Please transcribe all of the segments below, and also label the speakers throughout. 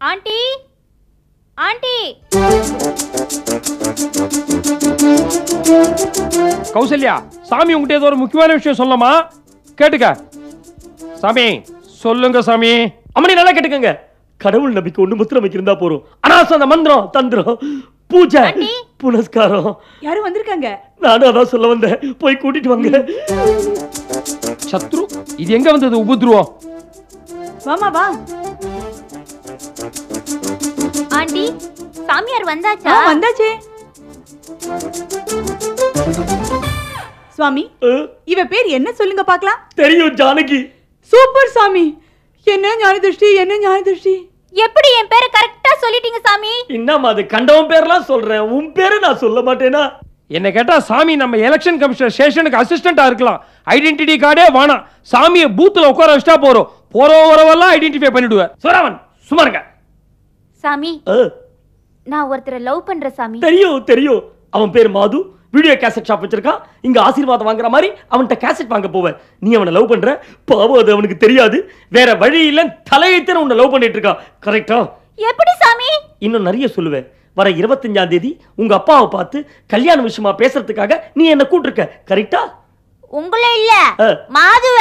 Speaker 1: Aunty aunty
Speaker 2: Kausalya, சாமி உங்ககிட்ட ஏதோ ஒரு முக்கியமான விஷயம் சொல்லமா? கேட்டுக்க. சாமி சொல்லுங்க சாமி.
Speaker 3: அம்மனி நல்லா கேட்டுக்கங்க. கடவுள் நம்பிக்கை ஒண்ணு முத்திரமைக்கு இருந்தா போறோம். அனாச அந்த மந்திரம் தந்திரம் பூஜை புனஸ்காரம்
Speaker 4: யாரும் வந்திருக்காங்க.
Speaker 3: நானும் அதான் சொல்ல வந்தேன். போய் கூட்டிட்டு வாங்க.
Speaker 2: சத்ரு, இது எங்க வந்தது உபத்ருவம்?
Speaker 4: வாமா வா.
Speaker 1: ஆண்டி சாமியார் வந்தாச்சா?
Speaker 4: வந்தாச்சே. சுவாமி, இவ பேர் என்ன சொல்லுங்க பார்க்கலாம்.
Speaker 3: தெரியும், ஜானகி.
Speaker 4: சூப்பர் சாமி. என்ன ஞான திருஷ்டி, என்ன ஞான திருஷ்டி.
Speaker 1: எப்படி என் பேரை கரெக்டா சொல்லிட்டீங்க சாமி?
Speaker 3: என்னம்மா அது கண்டவன் பேர்லாம் சொல்றேன், உன் பேரை நான் சொல்ல மாட்டேனா?
Speaker 2: என்ன கேட்டா சாமி நம்ம எலெக்ஷன் கமிஷனர் ஸ்டேஷனுக்கு அசிஸ்டண்டா இருக்கலாம். ஐடென்டிட்டி கார்டே வேணாம். சாமியை பூத்துல உட்கார வச்சா போறோம். போறவரெல்லாம் ஐடென்டிஃபை பண்ணிடுவேன்.
Speaker 3: சோராமன் சும்மா இருங்க.
Speaker 1: சாமி, நான் ஒருத்தரை லவ் பண்ற சாமி.
Speaker 3: தெரியும் தெரியும். அவன் பேர் மாது. வீடியோ கேசட் ஷாப் வச்சிருக்கான். இங்க ஆசீர்வாதம் வாங்குற மாதிரி அவன்கிட்ட கேசட் வாங்க போவேன். நீ அவனை லவ் பண்ற. பாவம், அது அவனுக்கு தெரியாது. வேற வழி இல்ல, தலையெழுத்து உன்னை லவ் பண்ணிட்டு இருக்கான். கரெக்டா?
Speaker 1: எப்படி சாமி?
Speaker 3: இன்னும் நிறைய சொல்லுவேன். வர 25ஆம் தேதி உங்க அப்பாவை பார்த்து கல்யாண விஷயமா பேசுறதுக்காக நீ என்ன கூட்டிருக்க. கரெக்டா?
Speaker 1: உங்களே இல்ல, மாதுவ.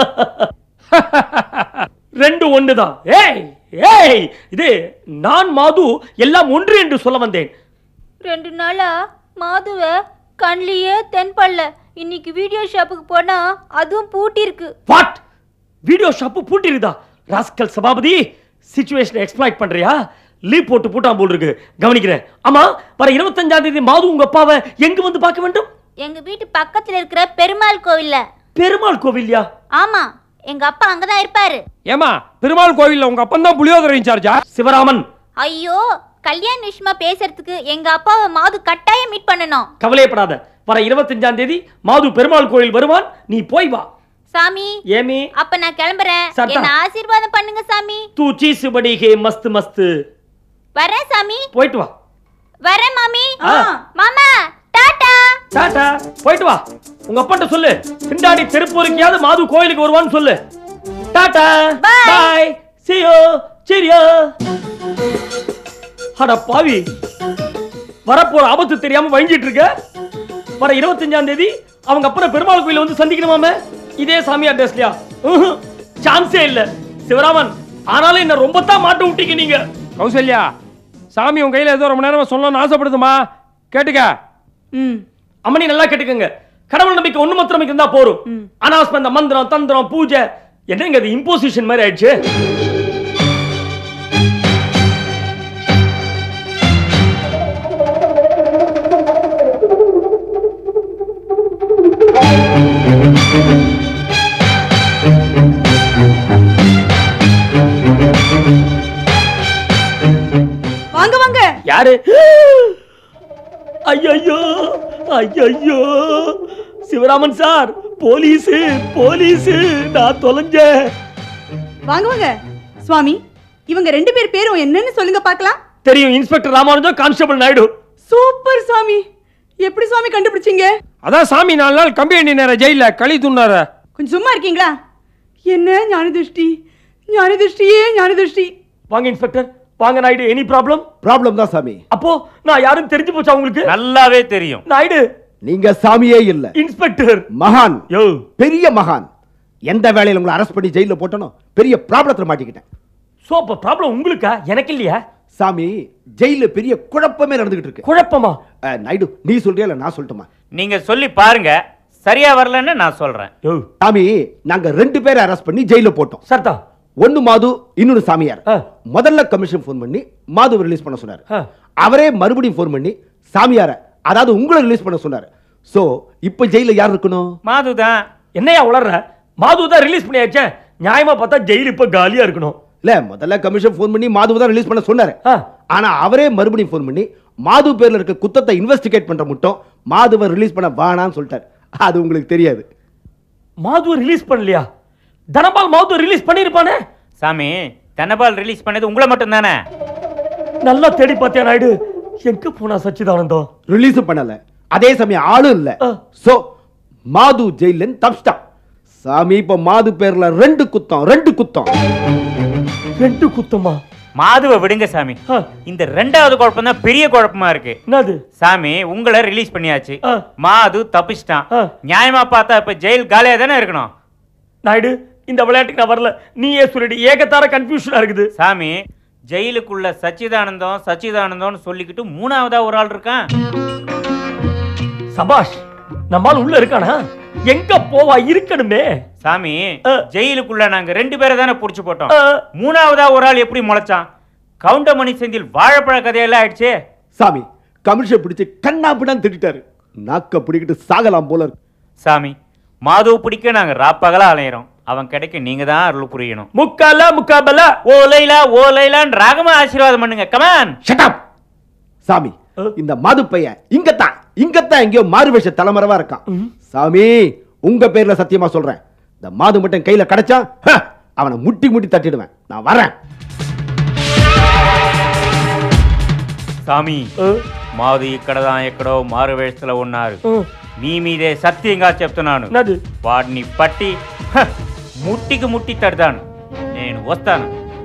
Speaker 3: ரெண்டு ஒண்ணுதான். ஏய் ஏய், இது நான் மாது எல்லாம் ஒன்று என்று சொல்ல வந்தேன்.
Speaker 1: 2 நாளா மாதுவ கண்ணிலேயே தென்படல. இன்னைக்கு வீடியோ ஷாப்புக்கு போனா அதுவும் பூட்டி இருக்கு.
Speaker 3: வாட்? வீடியோ ஷாப்பு பூட்டி இருக்குதா? ராஸ்கல் சபாபதி, சிச்சுவேஷனை எக்ஸ்ப்ளாய்ட் பண்றியா? லீவ் போட்டு பூட்டான் போல் இருக்கு. கவனிக்கிறேன். ஆமா, வர 25ஆம் தேதி மாது உங்க அப்பாவை எங்க வந்து பார்க்க வேண்டும்?
Speaker 1: எங்க வீட்டு பக்கத்துல இருக்கிற பெருமாள் கோவில்ல.
Speaker 3: பெருமாள் கோவில்யா?
Speaker 1: ஆமா, எங்க அப்பா அங்கதான் இருப்பாரு.
Speaker 2: ஏமா, பெருமாள் கோவில்ல உங்க அப்பா தான் புளியோதரை இன்சார்ஜா?
Speaker 3: சிவராமன்.
Speaker 1: ஐயோ, கல்யாண விஷயமா பேசுறதுக்கு எங்க அப்பாவை மாது கட்டாயம் மீட் பண்ணணும்.
Speaker 3: கவலையப்படாத. வர 25ஆம் தேதி மாது பெருமாள் கோயில் வருவான். நீ போய் வா.
Speaker 1: சாமி,
Speaker 3: ஏமி,
Speaker 1: அப்ப நான் கிளம்புறேன். என்ன ஆசீர்வாதம் பண்ணுங்க சாமி.
Speaker 3: தூ சீஸ் படி ஹே மஸ்த் மஸ்த்.
Speaker 1: வரேன் சாமி.
Speaker 3: போயிட்டு வா.
Speaker 1: வரேன் மாமி. மாமா டாடா.
Speaker 3: டாடா. போயிட்டு வா. உங்க அப்பாட்ட சொல்லு, பின்னாடி திருப்பூருக்கையாவது மாது கோயிலுக்கு வருவான்னு சொல்லு. Tata. Bye. see you. cheerio. அட பாவி, வரப்போற ஆபத்து தெரியாம வழிஞ்சிட்டு இருக்க. வர 25ஆம் தேதி அவங்க அப்புறம் பெருமாள் கோயில வந்து சந்திக்கணுமாமே. இதே சாமி அட்ரஸ்லயா? சான்ஸே இல்ல. சிவராமன், ஆனாலும் என்ன ரொம்ப தான் மாட்ட விட்டீங்க நீங்க.
Speaker 2: கௌசல்யா, சாமி உங்க கையில ஏதோ ரொம்ப நேரமா சொல்லணும்னு ஆசைப்படுதுமா? கேட்டுக்க.
Speaker 3: அம்மனி நல்லா கேட்டுக்கங்க. கடவுள் நம்பிக்கை ஒண்ணு மாத்திரம் இருந்தா போறோம். அனாஸ்பந்த மந்திரம் தந்திரம் பூஜை என்னங்க அது இம்போசிஷன் மாதிரி ஆயிடுச்சு.
Speaker 4: வாங்க வாங்க.
Speaker 3: யாரு? ஐயோ ஐயோ, சிவராமன் சார், போலீஸ் போலீஸ், நான் தொலைஞ்சேன்.
Speaker 4: வாங்க வாங்க. சுவாமி, இவங்க 2 பேர் பேரும் என்னன்னு சொல்லுங்க பார்க்கலாம்.
Speaker 3: தெரியும், inspector Ramanujam, constable Naidu.
Speaker 4: Super Sami. எப்படி சுவாமி கண்டுபிடிச்சீங்க?
Speaker 2: அதான் சாமி 4 நாள் கம்பெனி நேர ஜெயில களி துண்ணார.
Speaker 4: கொஞ்சம் சும்மா இருக்கீங்களா? என்ன ஞான திருஷ்டி, ஞான திருஷ்டியே ஞான திருஷ்டி.
Speaker 3: வாங்க இன்ஸ்பெக்டர், வாங்க நாயுடு. Any problem?
Speaker 5: ப்ராப்ளம் தான் சாமி.
Speaker 3: அப்போ நான் யாரும் தெரிஞ்சு போச்சா உங்களுக்கு?
Speaker 6: நல்லாவே தெரியும்.
Speaker 3: நாயுடு,
Speaker 5: நீங்க சாமியே இல்ல,
Speaker 3: இன்ஸ்பெக்டர்.
Speaker 5: மகான்.
Speaker 3: யோ,
Speaker 5: பெரிய மகான். எந்த வேலையில உங்களை அரெஸ்ட் பண்ணி ஜெயில போட்டனோ பெரிய ப்ராப்ளத்துல மாட்டிக்கிட்டேன்.
Speaker 3: சோ அப்ப ப்ராப்ளம் உங்களுக்கா, எனக்கு இல்லையா?
Speaker 5: சாமி, ஜெயில பெரிய குழப்பமே நடந்துகிட்டு இருக்கு.
Speaker 3: குழப்பமா?
Speaker 5: நாயுடு, நீ சொல்றியா இல்ல நான் சொல்லட்டுமா?
Speaker 6: நீங்க சொல்லி பாருங்க. சரியா வரலன்னு நான் சொல்றேன்.
Speaker 5: சாமி, நாங்க 2 பேரை அரெஸ்ட் பண்ணி ஜெயில போட்டோம்.
Speaker 3: சர்தா.
Speaker 5: ஒன்னு மாது, இன்னொரு சாமியார். முதல்ல கமிஷன் போன் பண்ணி மாதுவை ரிலீஸ் பண்ண சொன்னாரு. அவரே மறுபடியும் போன் பண்ணி சாமியார, அதாவது உங்களை ரிலீஸ் பண்ண சொன்னாரு. சோ இப்ப ஜெயில யார் இருக்கணும்?
Speaker 6: மாதுதான்.
Speaker 3: என்னையா உளர்ற? மாதுதான் ரிலீஸ் பண்ணியாச்சே. நியாயமா பார்த்தா ஜெயில் இப்ப காலியா இருக்கணும்.
Speaker 5: இல்ல, முதல்ல கமிஷன் போன் பண்ணி மாதுவை தான் ரிலீஸ் பண்ண சொன்னாரு. ஆனா அவரே மறுபடியும் போன் பண்ணி மாது பேர்ல இருக்க குத்தத்தை இன்வெஸ்டிகேட் பண்ற மட்டும் மாதுவை ரிலீஸ் பண்ண வேணாம்னு சொல்லிட்டாரு. அது உங்களுக்கு தெரியாது.
Speaker 3: மாதுவை ரிலீஸ் பண்ணலையா? தனபால் மாது ரிலீஸ் பண்ணிருப்பானே.
Speaker 6: சாமி, தனபால் ரிலீஸ் பண்ணது உங்களை மட்டும் தானே?
Speaker 3: நல்லா தேடி பார்த்தியா நாயுடு? எங்க போனா சச்சிதானந்தம்?
Speaker 5: ரிலீஸ் பண்ணல. அதே சமயம் ஆளும் இல்ல. சோ மாது ஜெயில தப்பிச்சிட்டா. சாமி, இப்ப மாது பேர்ல 2 குத்தம். 2 குத்தம்.
Speaker 3: 2 குத்தமா?
Speaker 6: மாதுவை விடுங்க சாமி. இந்த ரெண்டாவது குழப்பம் தான் பெரிய குழப்பமா இருக்கு.
Speaker 3: என்னது
Speaker 6: சாமி, உங்களை ரிலீஸ் பண்ணியாச்சு, மாது தப்பிச்சிட்டான். நியாயமா பார்த்தா இப்ப ஜெயில் காலியா தானே இருக்கணும்.
Speaker 3: நாயுடு, இந்த விளையாட்டுக்கு நான் வரல, நீயே சொல்லிடு. ஏகத்தார கன்ஃபியூஷனா இருக்குது.
Speaker 6: சாமி, ஜெயிலுக்குள்ள சச்சிதானந்தம் சச்சிதானந்தம்னு சொல்லிக்கிட்டு மூணாவதா ஒரு ஆள் இருக்கான்.
Speaker 3: சபாஷ், நம்மால் உள்ள இருக்கானா? எங்க போவா இருக்கணுமே.
Speaker 6: சாமி, ஜெயிலுக்குள்ள நாங்க 2 பேரை தானே புடிச்சு போட்டோம். மூணாவதா ஒரு ஆள் எப்படி முளைச்சான்? கவுண்டமணி செந்தில் வாழைப்பழ கதையெல்லாம் ஆயிடுச்சு.
Speaker 5: சாமி, கமிஷன் பிடிச்சு கண்ணா பிடான்னு திட்டாரு. நாக்க பிடிக்கிட்டு சாகலாம் போல இருக்கு.
Speaker 6: சாமி, மாதவ பிடிக்க நாங்க ராப்பகலா அலையிறோம். அவன் கிடைக்க நீங்க தான் அருள் புரியணும்.
Speaker 3: முக்காபல
Speaker 6: ஓலைலா ஓலைலான்னு ராகமா ஆசீர்வாதம் பண்ணுங்க. கமான்.
Speaker 5: Shut up. சாமி, இந்த மாது பையன் இங்கத்தான் எங்கேயோ மாறுவேஷ தலைமறைவா இருக்கான். சாமி, உங்க பேர்ல சத்தியமா சொல்றேன், இந்த மாது மட்டும் கையில கிடைச்சா அவனை முட்டி முட்டி தட்டிடுவேன். நான் வரேன்.
Speaker 6: சாமி, మాది ఇక్కడదా ఎక్కడో మారు వేస్తలో ఉన్నారు. మీ మీదే సత్యంగా చెప్తున్నాను. వాడిని పట్టి ముట్టికి ముట్టి తడతాను. నేను వస్తాను.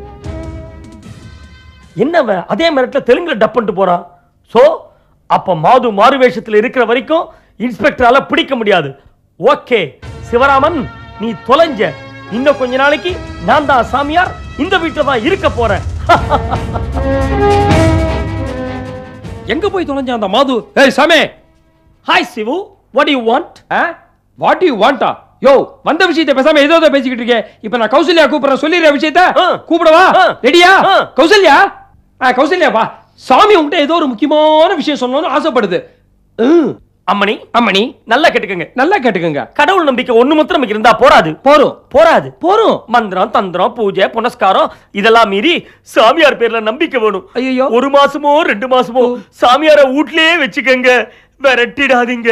Speaker 3: என்னவன் அதே மிரட்டல தெலுங்குல டப் பண்ணிட்டு போறான். சோ அப்ப மாது மாறு வேஷத்துல இருக்கிற வரைக்கும் இன்ஸ்பெக்டரால பிடிக்க முடியாது. ஓகே சிவராமன், நீ தொலைஞ்ச. இன்னும் கொஞ்ச நாளைக்கு நான் தான் சாமியார், இந்த வீட்டுல தான் இருக்க போறேன்.
Speaker 2: எங்க போய் தொலைஞ்ச அந்த மாது? ஏய் சாமே.
Speaker 3: Hi Sivu, what do you want?
Speaker 2: what do you want? Yo, வந்த விஷயத்தை பேசாம ஏதோ பேசிக்கிட்டு இருக்கே. இப்ப நான் கௌசல்யா கூப்பிடுறேன், சொல்லிடுற விஷயத்தை. கூப்பிடவா? ரெடியா? கௌசல்யா, கௌசல்யா வா. சாமி உங்ககிட்ட ஏதோ ஒரு முக்கியமான விஷயம் சொல்லணும்னு ஆசைப்படுது.
Speaker 3: அம்மணி
Speaker 2: அம்மணி,
Speaker 3: நல்லா கேட்டுக்கங்க,
Speaker 2: நல்லா கேட்டுக்கங்க.
Speaker 3: கடவுள் நம்பிக்கை ஒண்ணு மாத்திரம் நமக்கு இருந்தா போராது. போராது. மந்திரம், தந்திரம், பூஜை, புனஸ்காரம் இதெல்லாம் மீறி சாமியார் பேர்ல நம்பிக்கை வேணும்.
Speaker 2: ஐயோ,
Speaker 3: 1 மாசமோ 2 மாசமோ சாமியார வீட்லயே வச்சுக்கங்க, விரட்டிடாதீங்க.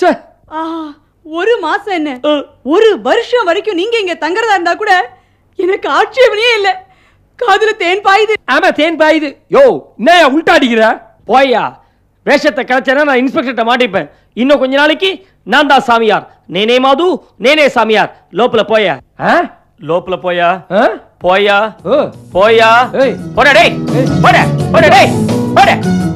Speaker 4: 1 மாசம் என்ன, 1 வருஷம் வரைக்கும் நீங்க இங்க தங்கறதா இருந்தா கூட எனக்கு ஆட்சேபனையே இல்ல. காதுல தேன் பாயுது.
Speaker 2: ஆமா, தேன் பாயுது. யோ, என்னையா உல்டா அடிக்கிற?
Speaker 3: போயா, வேஷத்தை கலைச்சேன்னா நான் இன்ஸ்பெக்டர்ட்ட மாட்டிப்பேன். இன்னும் கொஞ்ச நாளைக்கு நான் தான் சாமியார். நேனே மாது, நேனே சாமியார். லோப்பல போயா, லோப்பல போயா, போயா போயா. போடா டேய், போடா போடா டேய், போடா.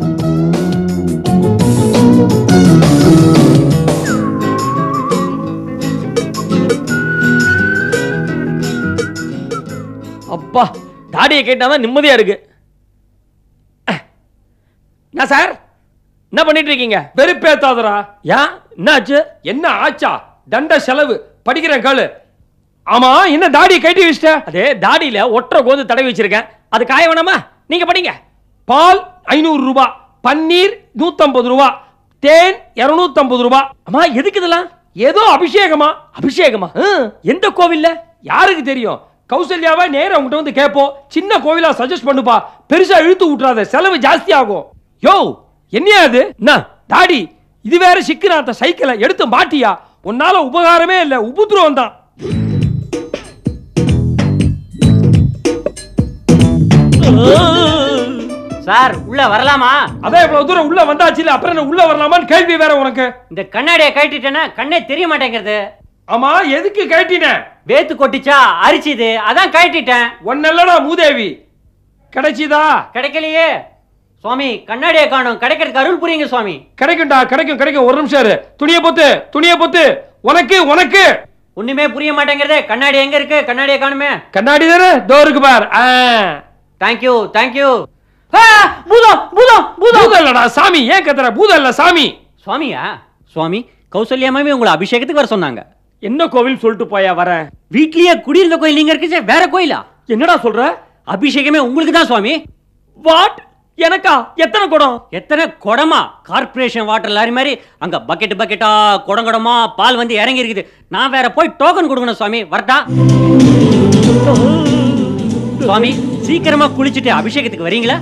Speaker 3: அப்பா, தாடியை கேட்டாதான் நிம்மதியா இருக்கு. நான் சார், என்ன பண்ணிட்டு இருக்கீங்க?
Speaker 2: வெறுப்பேத்தாதரா.
Speaker 3: ஏன், என்ன ஆச்சு?
Speaker 2: என்ன ஆச்சா? தண்ட செலவு. படிக்கிறேன் காலு. ஆமா, என்ன தாடியை கட்டி வச்சிட்ட?
Speaker 3: அதே தாடியில ஒற்றை கோது தடவி வச்சிருக்கேன், அது காய வேணாமா? நீங்க படிங்க.
Speaker 2: பால் 500 ரூபாய், பன்னீர் 150 ரூபாய், தேன் 250 ரூபாய்.
Speaker 3: அம்மா, எதுக்கு இதெல்லாம்?
Speaker 2: ஏதோ அபிஷேகமா?
Speaker 3: அபிஷேகமா? எந்த கோவில்ல?
Speaker 2: யாருக்கு தெரியும்? கௌசல்யாவை நேரா உங்ககிட்ட வந்து கேப்போம். சின்ன கோவிலா சஜஸ்ட் பண்ணுப்பா, பெருசா இழுத்து விட்டுறாத, செலவு ஜாஸ்தி ஆகும். யோ, என்னையா அது? தாடி இது வேற சிக்குறாத்த சைக்கிளை எடுத்து மாட்டியா? உன்னால உபகாரமே இல்ல, உபுத்ரோகம் தான்.
Speaker 7: சார், உள்ள வரலாமா?
Speaker 2: அதான் இவ்வளவு தூரம் உள்ள வந்தாச்சு, அப்புறம் என்ன உள்ள வரலாமான்னு கேள்வி வேற உனக்கு.
Speaker 7: இந்த கண்ணாடியை கட்டிட்டேன்னா கண்ணே தெரிய மாட்டேங்கிறது.
Speaker 2: ஆமா, எதுக்கு கட்டின?
Speaker 7: வேத்து கொட்டிச்சா, அரிச்சிது, அதான் கட்டிட்டேன்.
Speaker 2: ஒன்னல்லடா மூதேவி. கிடைச்சிதா?
Speaker 7: கிடைக்கலையே சுவாமி, கண்ணாடியை காணும். கிடைக்கிறதுக்கு அருள் புரியுங்க சுவாமி.
Speaker 2: கிடைக்கும்டா, கிடைக்கும். ஒரு நிமிஷம் இரு. துணியை பொத்து. உனக்கு
Speaker 7: ஒண்ணுமே புரிய மாட்டேங்கிறதே. கண்ணாடி எங்க இருக்கு? கண்ணாடியை காணுமே.
Speaker 2: கண்ணாடி தானே டோருக்கு பார்.
Speaker 7: தேங்க்யூ.
Speaker 2: பூதம் இல்லடா சாமி. ஏன் கத்துற? பூதம் இல்ல சாமி.
Speaker 7: சுவாமியா? சுவாமி, கௌசல்யாமாவே உங்களை அபிஷேகத்துக்கு வர சொன்னாங்க.
Speaker 3: என்ன கோவில் சொல்லிட்டு போயா? வர
Speaker 7: வீட்லயே குடியிருந்த கோயில் நீங்க இருக்கு, வேற கோயிலா?
Speaker 3: என்னடா சொல்ற?
Speaker 7: அபிஷேகமே உங்களுக்கு தான் சுவாமி.
Speaker 3: வாட்? எனக்கா? எத்தனை குடம்?
Speaker 7: எத்தனை குடமா? கார்பரேஷன் வாட்டர் லாரி மாதிரி அங்க பக்கெட்டா குடங்குடமா பால் வந்து இறங்கி இருக்குது. நான் வேற போய் டோக்கன் கொடுக்கணும் சுவாமி. வரட்டா? சுவாமி, சீக்கிரமா குளிச்சுட்டு அபிஷேகத்துக்கு வரீங்களா?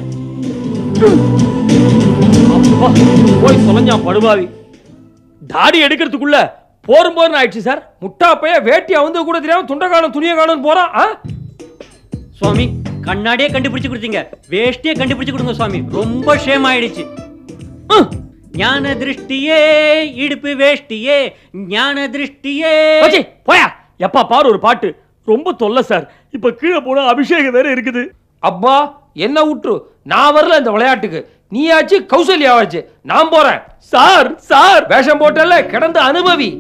Speaker 3: போய் தொலைஞ்சா படுபாவி. தாடி எடுக்கிறதுக்குள்ள போரும் ஆயிடுச்சு சார்.
Speaker 2: முட்டா பைய வேட்டியா வந்து கூட தெரியாம துண்டை காணும் துணியை காணும் போறான்.
Speaker 7: சுவாமி, கண்ணாடியே கண்டுபிடிச்சு கொடுத்தீங்க, வேஷ்டியே கண்டுபிடிச்சு கொடுங்க சுவாமி. ரொம்ப ஷேம் ஆயிடுச்சு. ஞான திருஷ்டியே, இடுப்பு வேஷ்டியே, ஞான திருஷ்டியே.
Speaker 3: போயா. எப்பா பாரு ஒரு பாட்டு. ரொம்ப தொல்லை சார். இப்ப கீழே போன அபிஷேகம் வேற இருக்குது.
Speaker 2: அப்பா, என்ன விட்டுரு, நான் வரல இந்த விளையாட்டுக்கு. நீயாச்சு கௌசல்யாவாச்சு, நான் போறேன்.
Speaker 3: சார் சார்
Speaker 2: வேஷம் போட்டல, கிடந்து அனுபவி.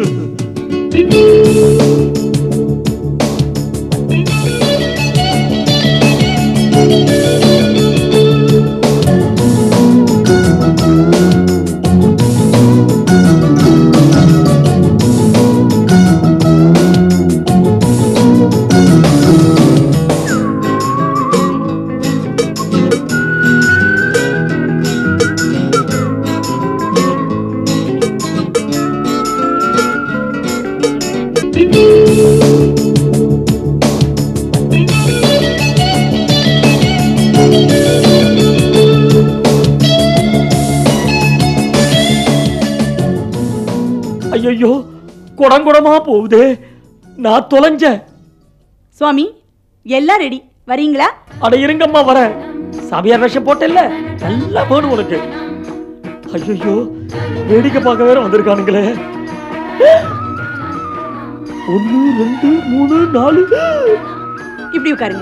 Speaker 3: ஐயோ, குடங்குடமா போகுது, நான் தொலைஞ்சேன்.
Speaker 4: சுவாமி எல்லாம் ரெடி, வரீங்களா?
Speaker 3: அட இருங்கம்மா வரேன். சாமியார் வேஷம் போட்டல்ல, நல்லா வேணும் உனக்கு. ஐயோ, வேடிக்கை பார்க்க வேற வந்திருக்கானுங்களே. 1 2 3 4.
Speaker 4: இப்படி உட்காருங்க.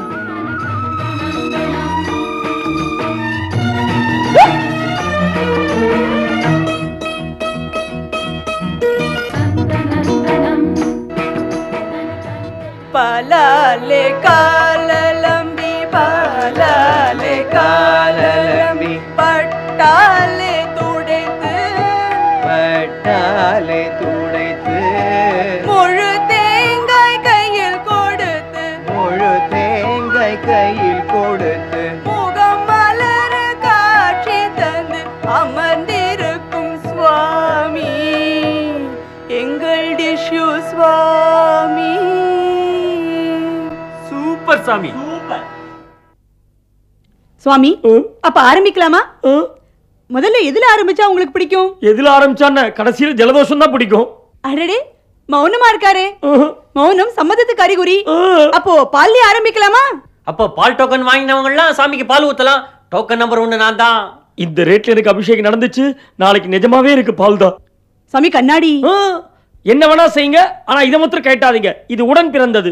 Speaker 4: பாலாலே காலலம்பி பாலாலே காலலம்பி பட்டாலே துடைத்து முழு தேங்காய் கையில் கொடுத்து முகம் மலர காட்சி தந்து அமர்ந்திருக்கும் சுவாமி எங்கள் டிஷ்யூ சுவாமி.
Speaker 3: சூப்பர் சாமி.
Speaker 4: சுவாமி அப்ப ஆரம்பிக்கலாமா? முதல்ல எதுல ஆரம்பிச்சா உங்களுக்கு பிடிக்கும்?
Speaker 3: எதுல ஆரம்பிச்சான்னு கடைசியில் ஜலதோஷம் தான் பிடிக்கும்.
Speaker 4: அடடே, மௌனமா இருக்காரே. மௌனம் சம்மதத்துக்கு அறிகுறி. அப்போ பால்லே ஆரம்பிக்கலாமா?
Speaker 7: அப்போ பால் டோக்கன் வாங்கினவங்க எல்லாம் சாமிக்கு பால் ஊத்தலாம். டோக்கன் நம்பர் 1 நான் தான்.
Speaker 3: இந்த ரேட்ல எனக்கு அபிஷேகம் நடந்துச்சு, நாளைக்கு நிஜமாவே இருக்கு பால் தான்.
Speaker 4: சாமி கண்ணாடி.
Speaker 3: என்ன வேணா செய்யுங்க, ஆனா இதை மாத்திரம் கேட்டாதீங்க, இது உடன் பிறந்தது.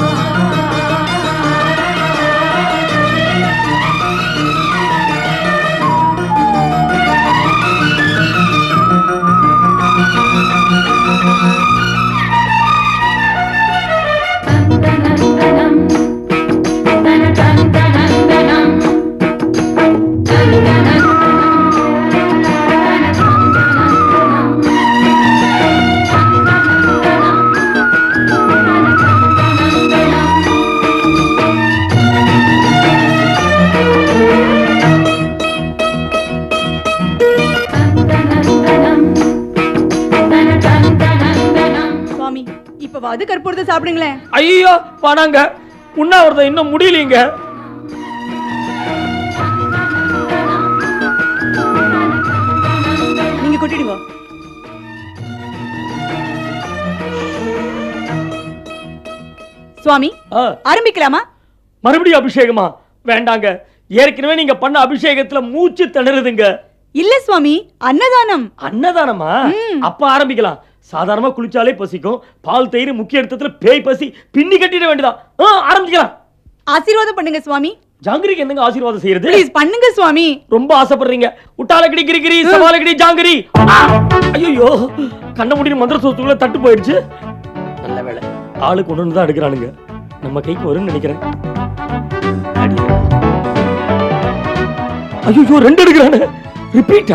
Speaker 4: சுவாமி இப்பவாது கற்பூரத்தை சாப்பிடுங்களேன்.
Speaker 3: ஐயோ வாடாங்க, உண்ணாவிரதம் இன்னும் முடியலீங்க.
Speaker 4: நீங்க கொட்டிடுங்க. சுவாமி ஆரம்பிக்கலாமா?
Speaker 3: மறுபடியும் அபிஷேகமா? வேண்டாங்க, ஏற்கனவே நீங்க பண்ண அபிஷேகத்துல மூச்சு திணறுதுங்க.
Speaker 4: இல்ல சுவாமி, அன்னதானம்.
Speaker 3: அன்னதானமா? அப்ப ஆரம்பிக்கலாம். சாதாரணமா குளிச்சாலே பசிக்கும், பால் தயிர் முக்கிய இடத்துல பேய் பசி பின்னி கட்டிட வேண்டியதான். ஆரம்பிக்கலாம்.
Speaker 4: ஆசீர்வாதம் பண்ணுங்க சுவாமி.
Speaker 3: ஜாங்கிரிக்கு என்னங்க ஆசீர்வாதம் செய்யறது?
Speaker 4: ப்ளீஸ் பண்ணுங்க சுவாமி.
Speaker 3: ரொம்ப ஆசைப்படுறீங்க. உட்டாலக்கடி கிரிகிரி சவாலக்கடி ஜாங்கிரி. ஐயோ, கண்ண முடிய மந்திர சோத்துக்குள்ள தட்டு போயிடுச்சு. நல்ல வேளை, ஆளு கொண்டு தான் எடுக்கிறானுங்க, நம்ம கைக்கு வரும்னு நினைக்கிறேன். ஐயோ 2 எடுக்கிறானு. ரிப்பீட்டா?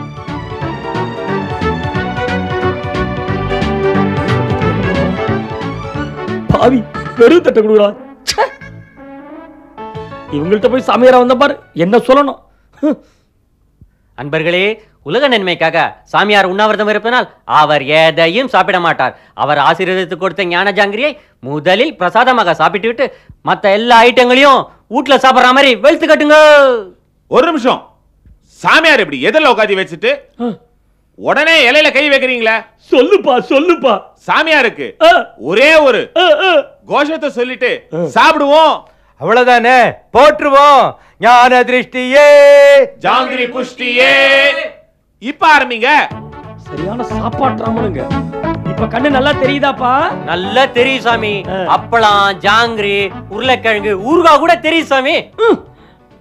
Speaker 3: பாவி, வெறும் தட்ட கொடுக்குறான். இவங்கள்ட்ட போய் சாமியாரா வந்த பாரு, என்ன சொல்லணும்?
Speaker 7: அன்பர்களே, உலக நன்மைக்காக சாமியார் உண்ணாவிரதம் இருப்பதனால் அவர் எதையும் சாப்பிட மாட்டார். அவர் ஆசீர்வாதத்து கொடுத்த ஞான ஜாங்கிரியை முதலில் பிரசாதமாக சாப்பிட்டு விட்டு மற்ற எல்லா ஐட்டங்களையும் வீட்டுல சாப்பிடுற மாதிரி வெளுத்து கட்டுங்க.
Speaker 8: ஒரு நிமிஷம், சாமியார் இப்படி எதிரில் உட்காந்து வச்சுட்டு உடனே இலையில கை வைக்கிறீங்களா?
Speaker 3: சொல்லுப்பா சொல்லுப்பா.
Speaker 8: சாமியாருக்கு ஒரே ஒரு கோஷத்தை சொல்லிட்டு சாப்பிடுவோம்,
Speaker 9: அவ்வளவுதானே? போற்றுவோம். ஞான திருஷ்டியே
Speaker 8: ஜாங்கிரி புஷ்டியே. இப்ப ஆரம்பிங்க.
Speaker 3: சரியான சாப்பாட்டுறாமனுங்க. இப்ப கண்ணு நல்லா தெரியுதாப்பா?
Speaker 7: நல்லா தெரியும் சாமி. அப்பளம், ஜாங்கிரி, உருளைக்கிழங்கு, ஊறுகாய் கூட தெரியும் சாமி.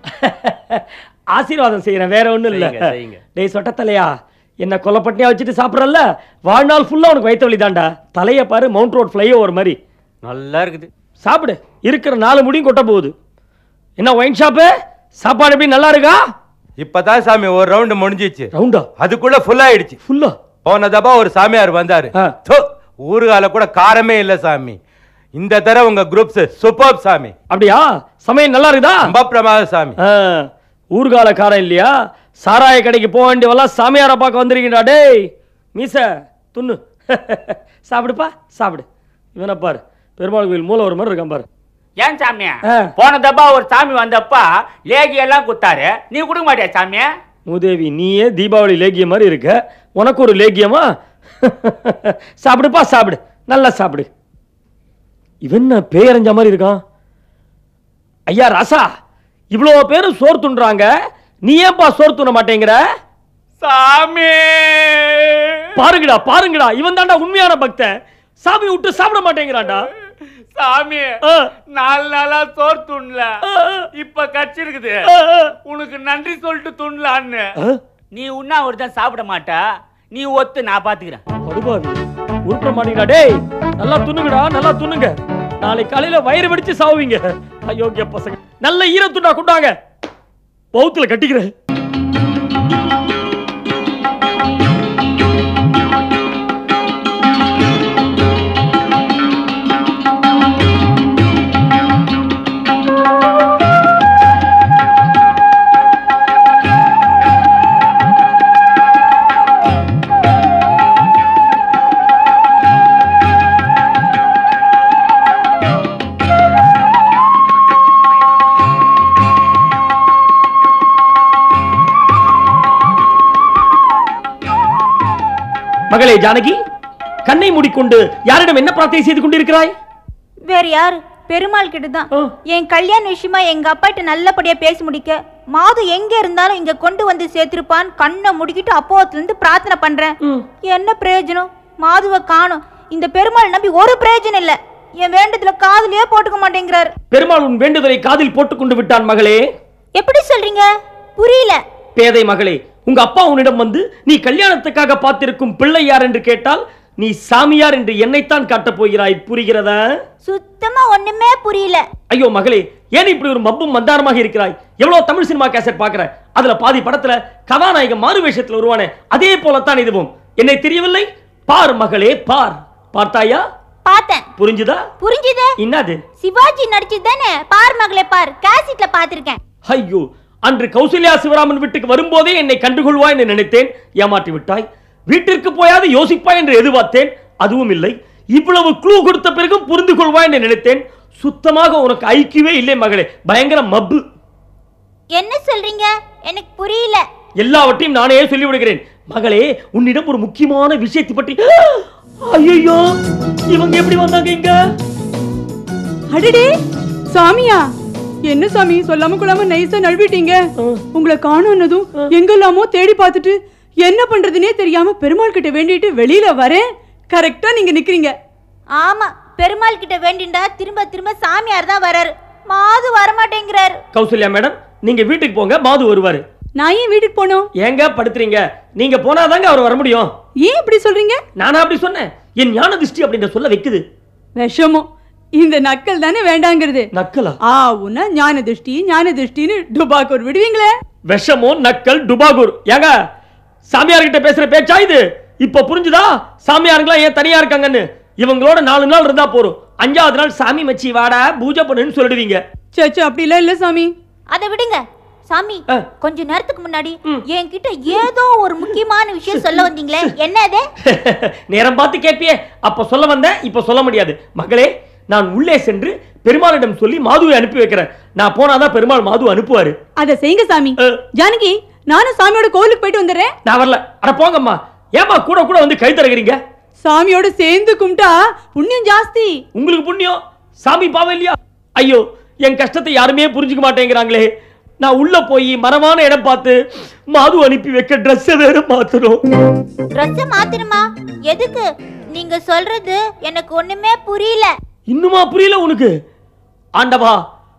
Speaker 3: ஆசீர்வாதம் செய்யறேன், வேற ஒண்ணும் இல்ல.
Speaker 7: செய்யுங்க, செய்யுங்க.
Speaker 3: டேய் சொட்ட தலையா, என்ன கொல்லப்பட்டியா வச்சுட்டு சாப்பிடறல்ல, வாழ்நாள் ஃபுல்லா உனக்கு வயிற்று வலி தான்டா. தலையை பாரு, மவுண்ட் ரோட் ஃப்ளைஓவர் மாதிரி.
Speaker 7: நல்லா இருக்குது.
Speaker 3: சாப்பிடு, இருக்கிற 4 முடியும் கொட்ட போகுது. என்ன ஒயின் ஷாப்பு, சாப்பாடு எப்படி நல்லா இருக்கா?
Speaker 9: இப்பதான் சாமி ஒரு ரவுண்ட் முடிஞ்சிச்சு.
Speaker 3: ரவுண்டா?
Speaker 9: அதுக்குள்ள ஃபுல் ஆயிடுச்சு.
Speaker 3: ஃபுல்லா?
Speaker 9: போன தப்பா ஒரு சாமியார் வந்தாரு. ஊறுகால கூட காரமே இல்ல சாமி. இந்த தடவை உங்க குரூப்ஸ் சூப்பர் சாமி.
Speaker 3: அப்படியா? சமயம் நல்லா இருக்குதா?
Speaker 9: ரொம்ப பிரமாத சாமி.
Speaker 3: ஊர்கால காரம் இல்லையா? சாராய கடைக்கு போக வேண்டியவெல்லாம் சாமியார பார்க்க வந்திருக்கீங்களா? டேய் மீச துண்ணு. சாப்பிடுப்பா சாப்பிடு. இவனை பாரு, பெருமாள் கோயில் மூல ஒரு மாதிரி இருக்கான் பாரு.
Speaker 6: ஏன் சாமியா, போன தப்பா ஒரு சாமி வந்தப்பா லேகி எல்லாம் குத்தாரு, நீ கொடுக்க மாட்டியா சாமியா?
Speaker 3: மூதேவி, நீயே தீபாவளி லேகிய மாதிரி இருக்க, உனக்கு ஒரு லேகியமா? சாப்பிடுப்பா சாப்பிடு, நல்லா சாப்பிடு. இவன் பேரஞ்ச மாதிரி இருக்கான். ஐயா ராசா, இவ்வளவு பேரும் சோறு துண்றாங்க, நீ ஏன்பா சோறு துண்ண மாட்டேங்கிற?
Speaker 6: சாமி
Speaker 3: பாருங்கடா பாருங்கடா, இவன் தான்டா உண்மையான பக்தன். சாமி விட்டு சாப்பிட மாட்டேங்கிறான்டா.
Speaker 6: சாமி 4 நாளா சோறு துண்ணல, இப்ப கச்சிருக்குது, உனக்கு நன்றி சொல்லிட்டு துண்ணலான்னு. நீ உண்ணா ஒருத்தன் சாப்பிட மாட்டா, நீ ஒத்து நான் பாத்துக்கிறேன்.
Speaker 3: படுபாவி, உருட்ட மாட்டீங்களா? டேய் நல்லா துண்ணுங்கடா, நல்லா துண்ணுங்க. நாளை காலையில வயிறு வெடிச்சு சாவுவீங்க. அயோக்கிய பசங்க. நல்ல ஈரத்துண்டா கொண்டாங்க, பௌத்துல கட்டிக்கிறேன். மகளே ஜானகி, கண்ணை மூடிக்கொண்டு யாரிடம் என்ன பிரார்த்தனை செய்து கொண்டிருக்கிறாய்?
Speaker 1: வேற யாரு? பெருமாள் கிட்டதான். என் கல்யாண விஷயமா எங்க அப்பாட்ட நல்லபடியா பேசி முடிக்க, மாது எங்க இருந்தாலும் இங்க கொண்டு வந்து சேர்த்திருப்பான். கண்ணை முடிக்கிட்டு அப்போத்துல இருந்து பிரார்த்தனை பண்றேன். என்ன பிரயோஜனம்? மாதுவை காணும். இந்த பெருமாள் நம்பி ஒரு பிரயோஜனம் இல்ல. என் வேண்டுதல காதுலயே போட்டுக்க மாட்டேங்கிறார்.
Speaker 3: பெருமாள் உன் வேண்டுதலை காதில் போட்டுக் கொண்டு விட்டான் மகளே.
Speaker 1: எப்படி சொல்றீங்க? புரியல.
Speaker 3: பேதை மகளே, உங்க அப்பா உன்னிடம் வந்து நீ கல்யாணத்துக்காக பார்த்திருக்கும் பிள்ளை யார் என்று கேட்டால் நீ சாமியார் என்று என்னைத்தான் காட்டப் போகிறாய். புரிகிறதா?
Speaker 1: சுத்தமா ஒண்ணுமே புரியல.
Speaker 3: ஐயோ மகளே, ஏன் இப்படி ஒரு மப்பும் மந்தாரமாக இருக்கிறாய்? எவ்வளவு தமிழ் சினிமா கேசட் பாக்குற, அதுல பாதி படத்துல கதாநாயக மாறு வேஷத்துல வருவானே, அதே போலத்தான் இதுவும். என்னை தெரியவில்லை? பார் மகளே பார். பார்த்தாயா?
Speaker 1: பார்த்தேன்.
Speaker 3: புரிஞ்சுதா?
Speaker 1: புரிஞ்சுது.
Speaker 3: என்னது?
Speaker 1: சிவாஜி நடிச்சதுதானே பார் மகளே பார், கேசட்ல பாத்திருக்கேன்.
Speaker 3: ஐயோ, அன்று கௌசல்யா சிவராமன் வீட்டுக்கு வரும்போதே என்னை கண்டுகொள்வாய் என்று நினைத்தேன், ஏமாற்றி விட்டாய். வீட்டிற்கு போயாது யோசிப்பாய் என்று எதிர்பார்த்தேன், அதுவும் இல்லை. இவ்வளவு க்ளூ கொடுத்த பிறகும் புரிந்து கொள்வாய் என்று நினைத்தேன். சுத்தமாக உனக்கு ஐக்கியவே இல்லை மகளே, பயங்கர மப்பு.
Speaker 1: என்ன சொல்றீங்க? எனக்கு புரியல.
Speaker 3: எல்லாவற்றையும் நானே சொல்லி விடுகிறேன் மகளே. உன்னிடம் ஒரு முக்கியமான விஷயத்தை பற்றி. ஐயோ, இவங்க எப்படி வந்தாங்க இங்க?
Speaker 4: அடடே சாமியா, என்ன சாமி சொல்லாம கொள்ளாம நைஸா நழுவிட்டீங்க. உங்களை காணோன்னதும் எங்கெல்லாமோ தேடி பார்த்துட்டு என்ன பண்றதுனே தெரியாம பெருமாள் கிட்ட வேண்டிட்டு வெளியில வரேன். கரெக்டா நீங்க நிக்கிறீங்க.
Speaker 1: ஆமா, பெருமாள் கிட்ட வேண்டிண்டா திரும்ப திரும்ப சாமியார் தான் வராரு, மாது வரமாட்டேங்கிறாரு.
Speaker 3: கௌசல்யா மேடம், நீங்க வீட்டுக்கு போங்க, மாது வருவாரு.
Speaker 4: நான் ஏன் வீட்டுக்கு போனோம்?
Speaker 3: ஏங்க படுத்துறீங்க? நீங்க போனாதாங்க அவர் வர முடியும்.
Speaker 4: ஏன் இப்படி சொல்றீங்க?
Speaker 3: நானா அப்படி சொன்னேன்? என் ஞான திருஷ்டி அப்படின்ற சொல்ல வைக்குது.
Speaker 4: விஷமோ, இந்த நக்கல் தானே வேண்டாங்கிறது.
Speaker 3: நக்கலா?
Speaker 4: உன்ன ஞான திருஷ்டின்னு டுபாக்கூர் விடுவீங்களே.
Speaker 3: விஷமோ நக்கல் டுபாகூர். ஏங்க சாமியார் கிட்ட பேசுற பேச்சா இது? இப்ப புரிஞ்சுதா சாமியாருங்களா ஏன் தனியா இருக்காங்கன்னு? இவங்களோட 4 நாள் இருந்தா போறோம், 5வது நாள் சாமி மச்சி வாடா பூஜை பண்ணுன்னு சொல்லிடுவீங்க.
Speaker 4: சச்சா அப்படிலாம் இல்ல சாமி.
Speaker 1: அதை விடுங்க சாமி. கொஞ்ச நேரத்துக்கு முன்னாடி என்கிட்ட ஏதோ ஒரு முக்கியமான விஷயம் சொல்ல வந்தீங்களே, என்னது?
Speaker 3: நேரம் பார்த்து கேட்பியே, அப்ப சொல்ல வந்தேன், இப்ப சொல்ல முடியாது. மகளே, நான் உள்ளே சென்று பெருமாளிடம் சொல்லி மாதுவை அனுப்பி வைக்கிறேன். நான் போனாதான் பெருமாள் மாது அனுப்புவாரு.
Speaker 4: அத செய்யுங்க சாமி. ஜானகி, நானும் சாமியோட கோவிலுக்கு போயிட்டு வந்துடுறேன்.
Speaker 3: நான் வரல. அட போங்கம்மா, ஏமா கூட கூட வந்து கை தரகிறீங்க?
Speaker 4: சாமியோட சேர்ந்து கும்பிட்டா புண்ணியம் ஜாஸ்தி.
Speaker 3: உங்களுக்கு புண்ணியம், சாமி பாவம் இல்லையா? ஐயோ, என் கஷ்டத்தை யாருமே புரிஞ்சுக்க மாட்டேங்கிறாங்களே. நான் உள்ள போய் மரமான இடம் பார்த்து மாது அனுப்பி வைக்க ட்ரெஸ் வேற மாத்தணும்.
Speaker 1: ட்ரெஸ் மாத்தணுமா? எதுக்கு? நீங்க சொல்றது எனக்கு ஒண்ணுமே புரியல.
Speaker 3: இன்னுமா புரியல உனக்கு? ஆண்டவா,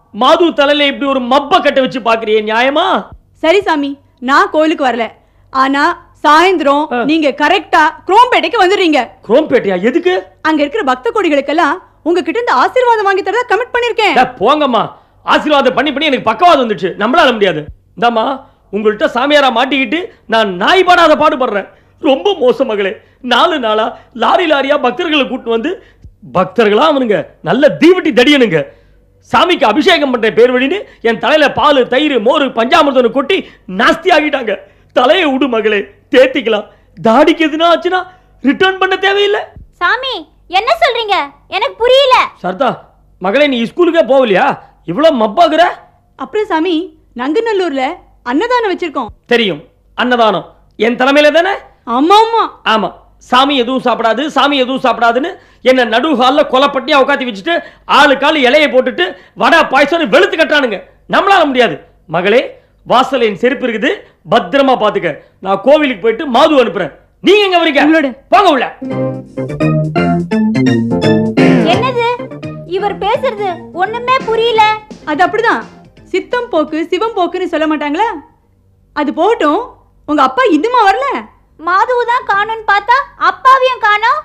Speaker 3: மாது தலையில இப்படி ஒரு மப்ப கட்ட வச்சு பாக்குறியே நியாயமா?
Speaker 4: சரி சாமி, நான் கோயிலுக்கு வரல. ஆனா சாயந்தரம் நீங்க கரெக்டா குரோம்பேட்டைக்கு வந்துடுறீங்க.
Speaker 3: குரோம்பேட்டையா? எதுக்கு?
Speaker 4: அங்க இருக்கிற பக்த கோடிகளுக்கெல்லாம் உங்ககிட்ட இருந்து ஆசீர்வாதம் வாங்கி தரதா கமிட் பண்ணிருக்கேன்.
Speaker 3: போங்கம்மா, ஆசீர்வாதம் பண்ணி பண்ணி எனக்கு பக்கவாதம் வந்துச்சு, நம்மளால முடியாது. இந்தாம்மா, உங்கள்கிட்ட சாமியாரா மாட்டிக்கிட்டு நான் நாய் பாடாத பாடுபடுறேன். ரொம்ப மோசம் மகளே. 4 நாளா லாரி லாரியா பக்தர்களை கூட்டு வந்து, பக்தர்களா அவனுங்க நல்ல தீவட்டி தடியனுங்க, சாமிக்கு அபிஷேகம் பண்ற பேர் வழின்னு என் தலையில பால் தயிர் மோர் பஞ்சாமிர்தம் கொட்டி நாஸ்தி ஆகிட்டாங்க. தலையை விடு மகளே, தேத்திக்கலாம். தாடிக்கு எதுனா ஆச்சுன்னா ரிட்டர்ன் பண்ண தேவையில்லை.
Speaker 1: சாமி என்ன சொல்றீங்க? எனக்கு புரியல.
Speaker 3: சர்தா மகளே, நீ ஸ்கூலுக்கே போகலையா? இவ்வளவு மப்பாக்குற?
Speaker 4: அப்புறம் சாமி, நங்கநல்லூர்ல அன்னதானம் வச்சிருக்கோம்.
Speaker 3: தெரியும், அன்னதானம் என் தலைமையில தானே?
Speaker 4: ஆமா ஆமா
Speaker 3: ஆமா. சாமி எதுவும் சாப்பிடாது, சாமி எதுவும் சாப்பிடாதுன்னு என்ன நடு ஹால்ல கொலைப்பட்டியா உட்காத்தி வச்சுட்டு ஆளுக்காலு இலையை போட்டுட்டு வடை பாயசம் வெளுத்து கட்டுறானுங்க. நம்மளால முடியாது. மகளே, வாசல்ல என் செருப்பு இருக்குது, பத்திரமா பாத்துக்க. நான் கோவிலுக்கு போயிட்டு மாது அனுப்புறேன். நீங்க எங்க வரீங்க? போங்க உள்ள.
Speaker 1: என்னது இவர் பேசுறது? ஒண்ணுமே புரியல.
Speaker 4: அது அப்படிதான், சித்தம் போக்கு சிவம் போக்குன்னு சொல்ல மாட்டாங்களா? அது போகட்டும், உங்க அப்பா இன்னுமா வரல?
Speaker 1: மாதுதான் காணோன்னு பார்த்தா அப்பாவையும் காணோம்.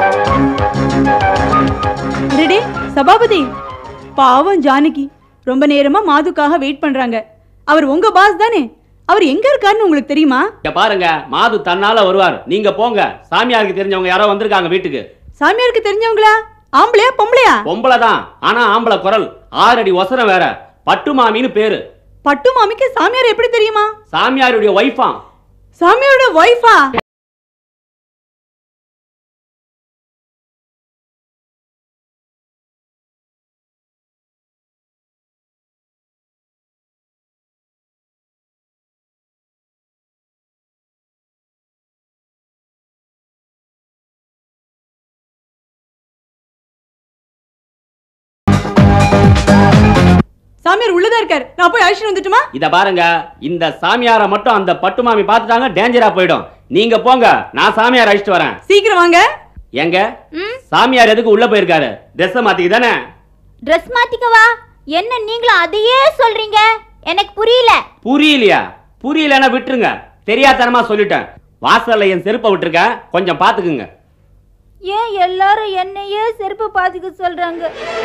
Speaker 4: அடடே சபாபதி, பாவம் ஜானகி ரொம்ப நேரமா மாதுக்காக வெயிட் பண்றாங்க. அவர் உங்க பாஸ் தானே? அவர் எங்க இருக்காருன்னு உங்களுக்கு தெரியுமா?
Speaker 10: பாருங்க, மாது தன்னால வருவார், நீங்க போங்க. சாமியாருக்கு தெரிஞ்சவங்க யாரோ வந்திருக்காங்க வீட்டுக்கு.
Speaker 4: சாமியாருக்கு தெரிஞ்சவங்களா? ஆம்பளையா பொம்பளையா?
Speaker 10: பொம்பளை தான், ஆனா ஆம்பளை குரல், 6 அடி ஒசரம் வேற. பட்டு மாமின்னு பேரு.
Speaker 4: பட்டு மாமிக்கு சாமியார் எப்படி தெரியுமா?
Speaker 10: சாமியாருடைய வைஃபா.
Speaker 4: சாமியாரோட வைஃபா? சாமியார் உள்ளதா இருக்கார், நான் போய் அழைச்சிட்டு வந்துட்டுமா?
Speaker 10: இத பாருங்க, இந்த சாமியார மட்டும் அந்த பட்டு மாமி பாத்துட்டாங்க, டேஞ்சரா போயிடும். நீங்க போங்க, நான் சாமியார் அழைச்சிட்டு வரேன்.
Speaker 4: சீக்கிரம் வாங்க.
Speaker 10: எங்க சாமியார் எதுக்கு உள்ள போயிருக்காரு? ட்ரெஸ் மாத்திக்க தானே?
Speaker 1: ட்ரெஸ் மாத்திக்கவா? என்ன நீங்களும் அதையே சொல்றீங்க? எனக்கு புரியல.
Speaker 10: புரியலையா? புரியலன்னா விட்டுருங்க, தெரியாதனமா சொல்லிட்டேன். வாசல்ல என் செருப்பை விட்டுருக்கேன், கொஞ்சம் பாத்துக்குங்க.
Speaker 1: ஏன் எல்லாரும் என்னையே செருப்பு பாத்துக்க சொல்றாங்க?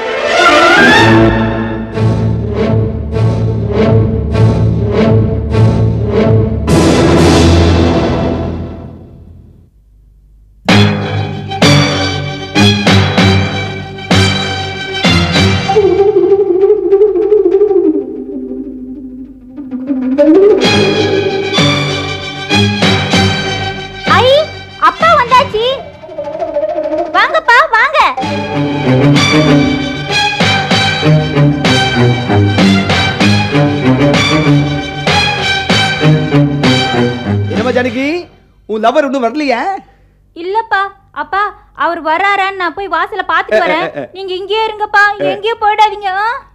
Speaker 1: அப்பா வந்தாச்சு, வாங்கப்பா வாங்க.
Speaker 5: என்னம்மா ஜானகி, உன் லவர் இன்னும் வரலையா?
Speaker 1: இல்லப்பா. அப்பா அவர் வராரான்னு நான் போய் வாசல பாத்துட்டு வரேன். நீங்க இங்கே இருங்கப்பா, எங்கேயோ போயிடாதீங்க.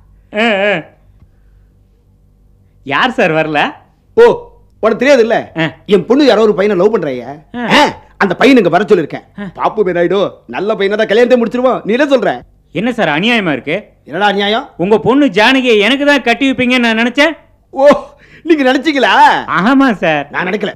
Speaker 6: யார் சார் வரல?
Speaker 5: ஓ, உனக்கு தெரியாது இல்ல, என் பொண்ணு யாரோ ஒரு பையனை லவ் பண்றாங்க. அந்த பையன் இங்க வர சொல்லிருக்கேன். பாப்பு பேராயிடோ, நல்ல பையனா தான் கல்யாணத்தை முடிச்சிருவோம். நீ என்ன சொல்ற?
Speaker 6: என்ன சார் அநியாயமா இருக்கு?
Speaker 5: என்னடா அநியாயம்?
Speaker 6: உங்க பொண்ணு ஜானகியை எனக்கு தான் கட்டி வைப்பீங்கன்னு நான் நினைச்சேன்.
Speaker 5: ஓ, நீங்க நினைச்சீங்களா?
Speaker 6: ஆமா சார்.
Speaker 5: நான் நினைக்கல.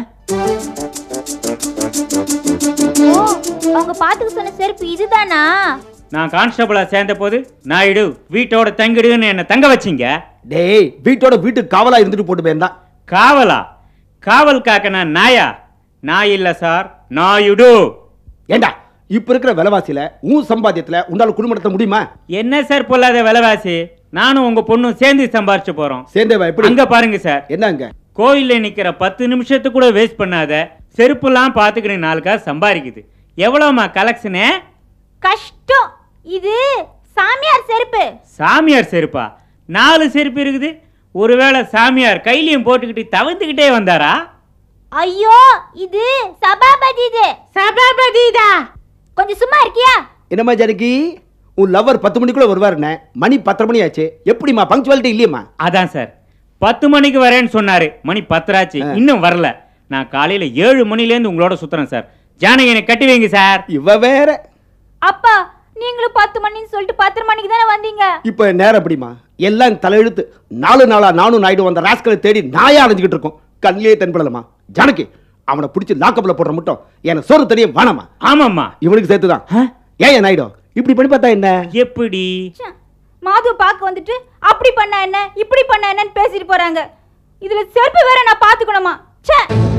Speaker 1: ஓ, அவங்க பாத்துக்க சொன்ன செருப்பு இதுதானா?
Speaker 6: நான் கான்ஸ்டபிளா சேர்ந்த போது நாயுடு வீட்டோட தங்கிடுன்னு என்ன தங்க வச்சீங்க.
Speaker 5: டேய், வீட்டோட வீட்டுக்கு காவலா இருந்துட்டு போட்டு போயிருந்தான்.
Speaker 6: காவலா? காவல் காக்க நான் நாயா? நாய் இல்ல சார், நாயுடு.
Speaker 5: ஏண்டா, இப்ப இருக்கிற விலைவாசியில உன் சம்பாத்தியத்துல உன்னால குடும்பம் நடத்த முடியுமா?
Speaker 6: என்ன சார் பொல்லாத விலைவாசி? நானும் உங்க பொண்ணும் சேர்ந்து சம்பாரிச்சு போறோம்.
Speaker 5: சேர்ந்தேவா? எப்படி?
Speaker 6: அங்க பாருங்க சார்.
Speaker 5: என்னங்க?
Speaker 6: கோயில்ல நிக்கிற 10 நிமிஷத்து கூட வேஸ்ட் பண்ணாத செருப்புலாம் பாத்துக்கிற 4 காசு சம்பாதிக்குது. எவ்வளவுமா கலெக்ஷனு?
Speaker 1: கஷ்டம். இது சாமியார் செருப்பு.
Speaker 6: சாமியார் செருப்பா? 4 செருப்பு இருக்குது. ஒருவேளை சாமியார் கையிலையும் போட்டுக்கிட்டு தவிர்த்துக்கிட்டே வந்தாரா?
Speaker 1: ஐயோ, இது சபாபதி. சபாபதிதா. கொஞ்சம் சும்மா இருக்கியா?
Speaker 5: என்னம்மா ஜானகி, உன் லவர் 10 மணிக்குள்ள வருவாருன்னு மணி 10:30 மணி ஆச்சு. எப்படிமா பங்க்சுவாலிட்டி இல்லையம்மா?
Speaker 6: அதான் சார், 10 மணிக்கு வரேன்னு சொன்னாரு, மணி 10 ஆச்சு, இன்னும் வரல. நான் காலையில 7 மணிலேருந்து உங்களோட சுத்துறேன் சார். ஜானகி என்னை கட்டி வைங்க சார்.
Speaker 5: இவ வேற.
Speaker 1: அப்பா, நீங்களும் 10 மணின்னு சொல்லிட்டு 10 மணிக்கு தானே வந்தீங்க.
Speaker 5: இப்ப நேரம் எப்படிமா? எல்லாம் தலையெழுத்து. 4 நாளா நானும் நாயுடு வந்த ராஸ்கலை தேடி நாயா அலைஞ்சுக்கிட்டு இருக்கோம். கண்ணிலே தென்படலமா? ஜானகி அவனை பிடிச்சி லாக்கப்ல போடுற மட்டும் எனக்கு சோறு தெரியும் வேணாமா?
Speaker 6: ஆமாம்மா,
Speaker 5: இவனுக்கு சேர்த்துதான். ஏன் நாயுடு இப்படி பண்ணி பார்த்தா என்ன?
Speaker 6: எப்படி
Speaker 1: மாது பார்க்க வந்துட்டு அப்படி பண்ண என்ன இப்படி பண்ண என்னன்னு பேசிட்டு போறாங்க. இதுல செருப்பு வேற நான் பாத்துக்கணுமா? ச்சே.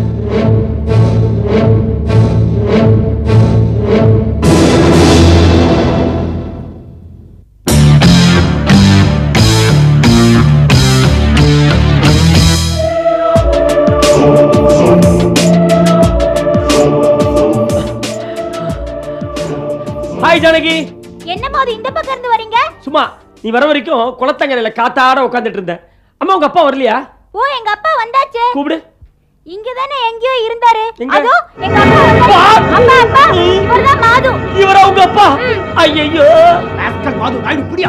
Speaker 3: ஹாய் ஜானகி.
Speaker 1: என்ன மாது இந்த பக்கம் இருந்து வரீங்க?
Speaker 3: சும்மா நீ வர வரைக்கும் குளத்தங்கரையில காத்தாட உட்கார்ந்துட்டு இருந்தேன். அம்மா உங்க அப்பா வரலையா?
Speaker 1: ஓ எங்க அப்பா வந்தாச்சு.
Speaker 3: கூப்பிடு.
Speaker 1: இங்க தானே எங்கயோ இருந்தாரு.
Speaker 3: எங்க?
Speaker 1: அதோ எங்க அப்பா. அப்பா அப்பா இவர்தான் மாது.
Speaker 3: இவரா உங்க அப்பா? ஐயோ
Speaker 5: ராஸ்கல் மாது நாயுடு புடியா.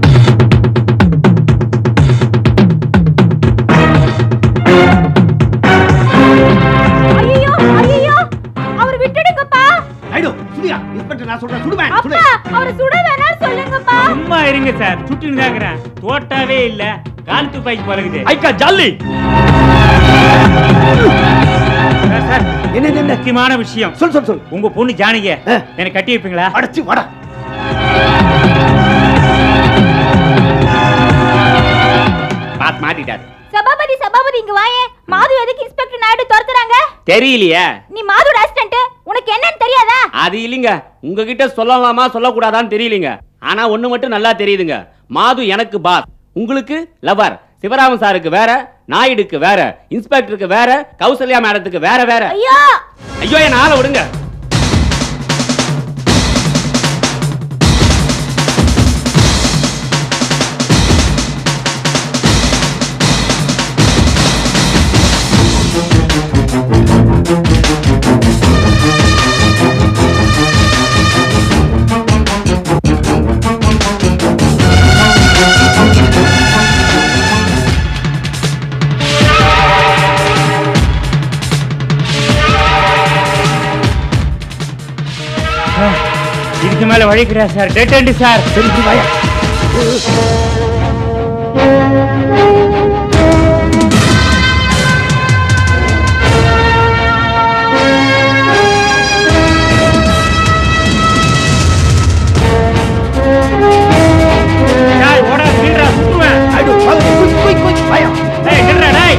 Speaker 1: ஐயோ ஐயோ அவர் விட்டுடுங்கப்பா.
Speaker 5: நாயுடு சுடியா. இன்ஸ்பெக்டர் நான் சொல்றேன் சுடுவேன்.
Speaker 1: அப்பா அவரை சுட வேணாம்னு சொல்லுங்கப்பா.
Speaker 6: சும்மா இருங்க சார், சுட்டுன்னு தாக்குறேன். தோட்டாவே இல்ல, கால் துப்பாக்கி பழகுது.
Speaker 3: ஐக்கா ஜாலி.
Speaker 6: சார்
Speaker 5: என்ன
Speaker 6: முக்கியமான விஷயம்.
Speaker 5: சொல்.
Speaker 6: உங்க பொண்ணு ஜானகிய எனக்கு கட்டி வைப்பீங்களா?
Speaker 5: அடச்சி வாடா.
Speaker 10: பாத் மாட்டிட்டாரு.
Speaker 1: சபாபதி இங்க வாயே. மாது எதுக்கு இன்ஸ்பெக்டர் நாயுடு துரத்துறாங்க?
Speaker 10: தெரியலையே.
Speaker 1: நீ மாதுட அசிஸ்டன்ட், உனக்கு என்னன்னு தெரியாதா?
Speaker 10: அது இல்லைங்க, உங்ககிட்ட சொல்லலாமா சொல்லக்கூடாதான்னு தெரியலீங்க. ஆனா ஒண்ணு மட்டும் நல்லா தெரியுதுங்க, மாது எனக்கு பாஸ், உங்களுக்கு லவர். சிவராமன் சாருக்கு வேற, நாயுடுக்கு வேற, இன்ஸ்பெக்டருக்கு வேற, கௌசல்யா மேடத்துக்கு வேற வேற.
Speaker 1: ஐயோ
Speaker 10: ஐயோ என் ஆளை விடுங்க.
Speaker 6: இதுக்கு மேல வழி கிடையாது சார். Dead end sir. ஓடா நில்றா, சுட்டுவேன். நில்றா டேய்.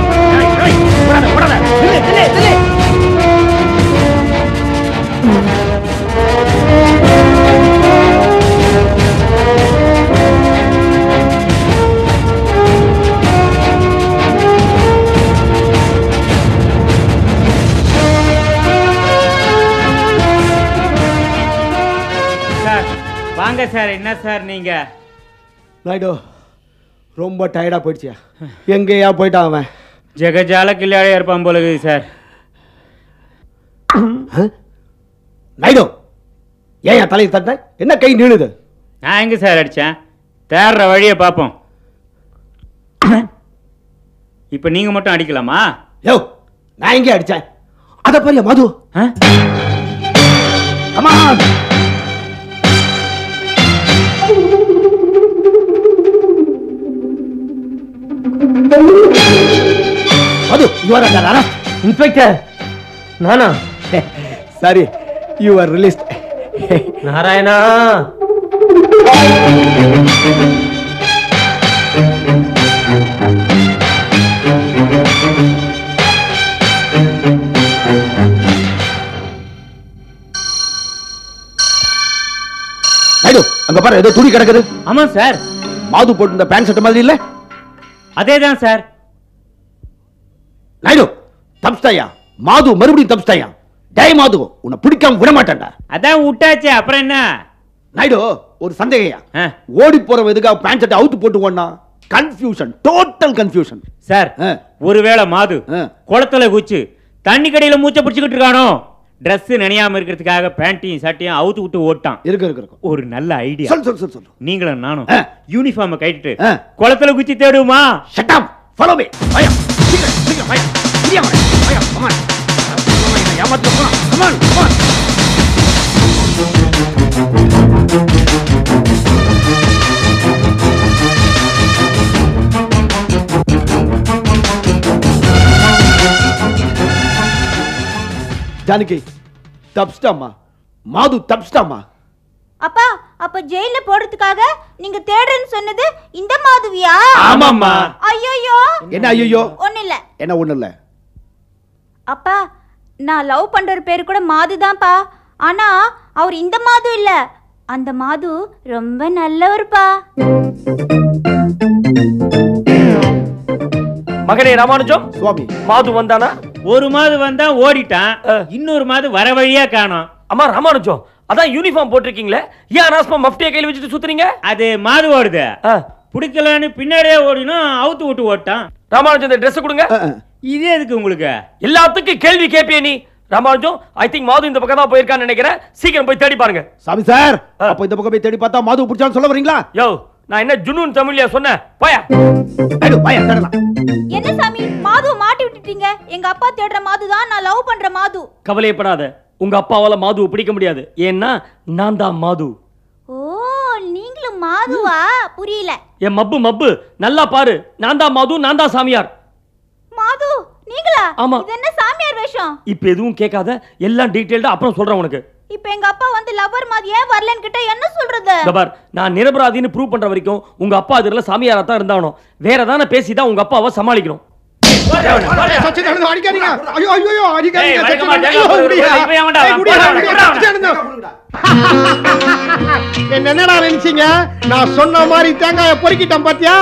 Speaker 6: வாங்க சார். என்ன சார் நீங்க?
Speaker 5: நாயுடு ரொம்ப டயர்டா போயிடுச்சியா? எங்கேயா போயிட்டான் அவன்?
Speaker 6: ஜெகஜால கில்லாடியா இருப்பான் போல இருக்குது சார்.
Speaker 5: நாயுடு ஏன் என் தலையை தட்ட? என்ன கை நீளுது?
Speaker 6: நான் எங்க சார் அடிச்சேன்? தேடுற வழியை பார்ப்போம். இப்ப நீங்க மட்டும் அடிக்கலாமா?
Speaker 5: யோ நான் எங்கே அடிச்சேன்? அத பாரியா Madhu. Come on. Madhu you are under arrest.
Speaker 3: Inspector நானா?
Speaker 5: Sorry, you are released.
Speaker 3: Narayana.
Speaker 5: Naidu அங்க பாரு ஏதோ துணி கிடக்குது.
Speaker 6: ஆமா சார்.
Speaker 5: மாது போட்டு இந்த பேண்ட் ஷர்ட் மாதிரி இல்ல?
Speaker 6: அதேதான் சார்.
Speaker 5: நாயுடு தப்ஸ்டாயா? மாது மறுபடியும் தப்ஸ்டாயா? டேய் மாது உன்னை பிடிக்காம விட மாட்டேன்டா.
Speaker 6: அதான் விட்டாச்சே, அப்புறம் என்ன?
Speaker 5: நாயுடு ஒரு சந்தேகையா, ஓடி போறவன் எதுக்காக பேண்ட் ஷர்ட் அவுத்து போட்டு ஓடனா? Confusion, total confusion
Speaker 6: sir. ஒருவேளை மாது குளத்துல குச்சி தண்ணி கடையில மூச்சை பிடிச்சுக்கிட்டு இருக்கானோ, Dress நனையாம இருக்கிறதுக்காக பேண்ட்டையும் சட்டையும் அவுத்து விட்டு ஓட்டான்.
Speaker 5: இருக்கு. ஒரு
Speaker 6: நல்ல ஐடியா.
Speaker 5: சொல்.
Speaker 6: நீங்களும் நானும் யூனிஃபார்மை கட்டிட்டு குளத்துல குச்சி தேடுமா?
Speaker 5: Shut up. Follow me. Vaya. சீக்கிரம் vaya. இடியா vaya. Come on. ஏமாத்து போலாம். Come on. ஜானகி தப்ஸ்டாமா, மாது தப்ஸ்டாமா.
Speaker 1: அப்பா அப்ப ஜெயில போடுறதுக்காக நீங்க தேடுறேன்னு சொன்னது இந்த மாதுவியா?
Speaker 3: ஆமாம்மா.
Speaker 1: ஐயோ
Speaker 5: என்ன ஐயோ?
Speaker 1: ஒண்ணு இல்ல.
Speaker 5: என்ன ஒண்ணு இல்ல?
Speaker 1: அப்பா நான் லவ் பண்ற பேரு கூட மாதுதான்ப்பா. ஆனா அவர் இந்த மாது இல்ல, அந்த மாது ரொம்ப நல்லவர்ப்பா.
Speaker 3: மகனே ராமானுஜம்,
Speaker 5: சுவாமி
Speaker 3: மாது வந்தானா?
Speaker 6: ஒரு மாது வந்தா ஓடிட்டான், இன்னொரு மாது வர வழியா காணோம்.
Speaker 3: அம்மா ராமானுஜம், அதான் யூனிஃபார்ம் போட்டிருக்கீங்களே, ஏன் அனாஸ்மா மஃப்டியை கையில் வச்சுட்டு சுத்துறீங்க?
Speaker 6: அது மாது ஓடுது, பிடிக்கலன்னு பின்னாடியே ஓடினும் அவுத்து விட்டு ஓட்டான்.
Speaker 3: ராமானுஜம் இந்த ட்ரெஸ் கொடுங்க.
Speaker 6: இது எதுக்கு உங்களுக்கு?
Speaker 3: எல்லாத்துக்கும் கேள்வி கேட்பியே நீ. ராமானுஜம், ஐ திங்க் மாது இந்த பக்கம் தான் போயிருக்கான்னு நினைக்கிறேன். சீக்கிரம் போய் தேடி பாருங்க.
Speaker 5: சாமி சார், அப்ப இந்த பக்கம் போய் தேடி பார்த்தா மாது பிடிச்சான்னு சொல்ல வரீங்களா?
Speaker 3: யோ, நான் என்ன ஜுனூன் தமிழ்லையா சொன்னேன்? போயா.
Speaker 1: என்ன சாமி மாதுவை மாட்டி விட்டுட்டீங்க? எங்க அப்பா தேடுற மாதுதான் நான் லவ் பண்ற மாது.
Speaker 3: கவலையப்படாத, உங்க அப்பாவால மாதுவை பிடிக்க முடியாது. ஏன்னா நான் தான் மாது.
Speaker 1: ஓ, நீங்களும் மாதுவா? புரியல.
Speaker 3: என் மப்பு மப்பு நல்லா பாரு, நான் தான் மாது, நான் தான் சாமியார்.
Speaker 1: மாது நீங்களா?
Speaker 3: ஆமா.
Speaker 1: இது என்ன சாமியார் வேஷம்?
Speaker 3: இப்ப எதுவும் கேட்காத, எல்லாம் டீடைல்டா அப்புறம் சொல்றேன் உனக்கு.
Speaker 1: இப்ப எங்க அப்பா வந்து லவர் மாதிரி ஏன் வரலன்னு கிட்ட என்ன சொல்றது?
Speaker 3: பார், நான் நிரபராதின்னு ப்ரூவ் பண்ற வரைக்கும் உங்க அப்பா அதுல சாமியாரா தான் இருந்தானோ. வேற தானே பேசிதான் உங்க அப்பாவை சமாளிக்கணும்.
Speaker 11: என்னடா நினைச்சீங்க? நான் சொன்ன மாதிரி தேங்காய பொறுக்கிட்டேன் பாத்தியா?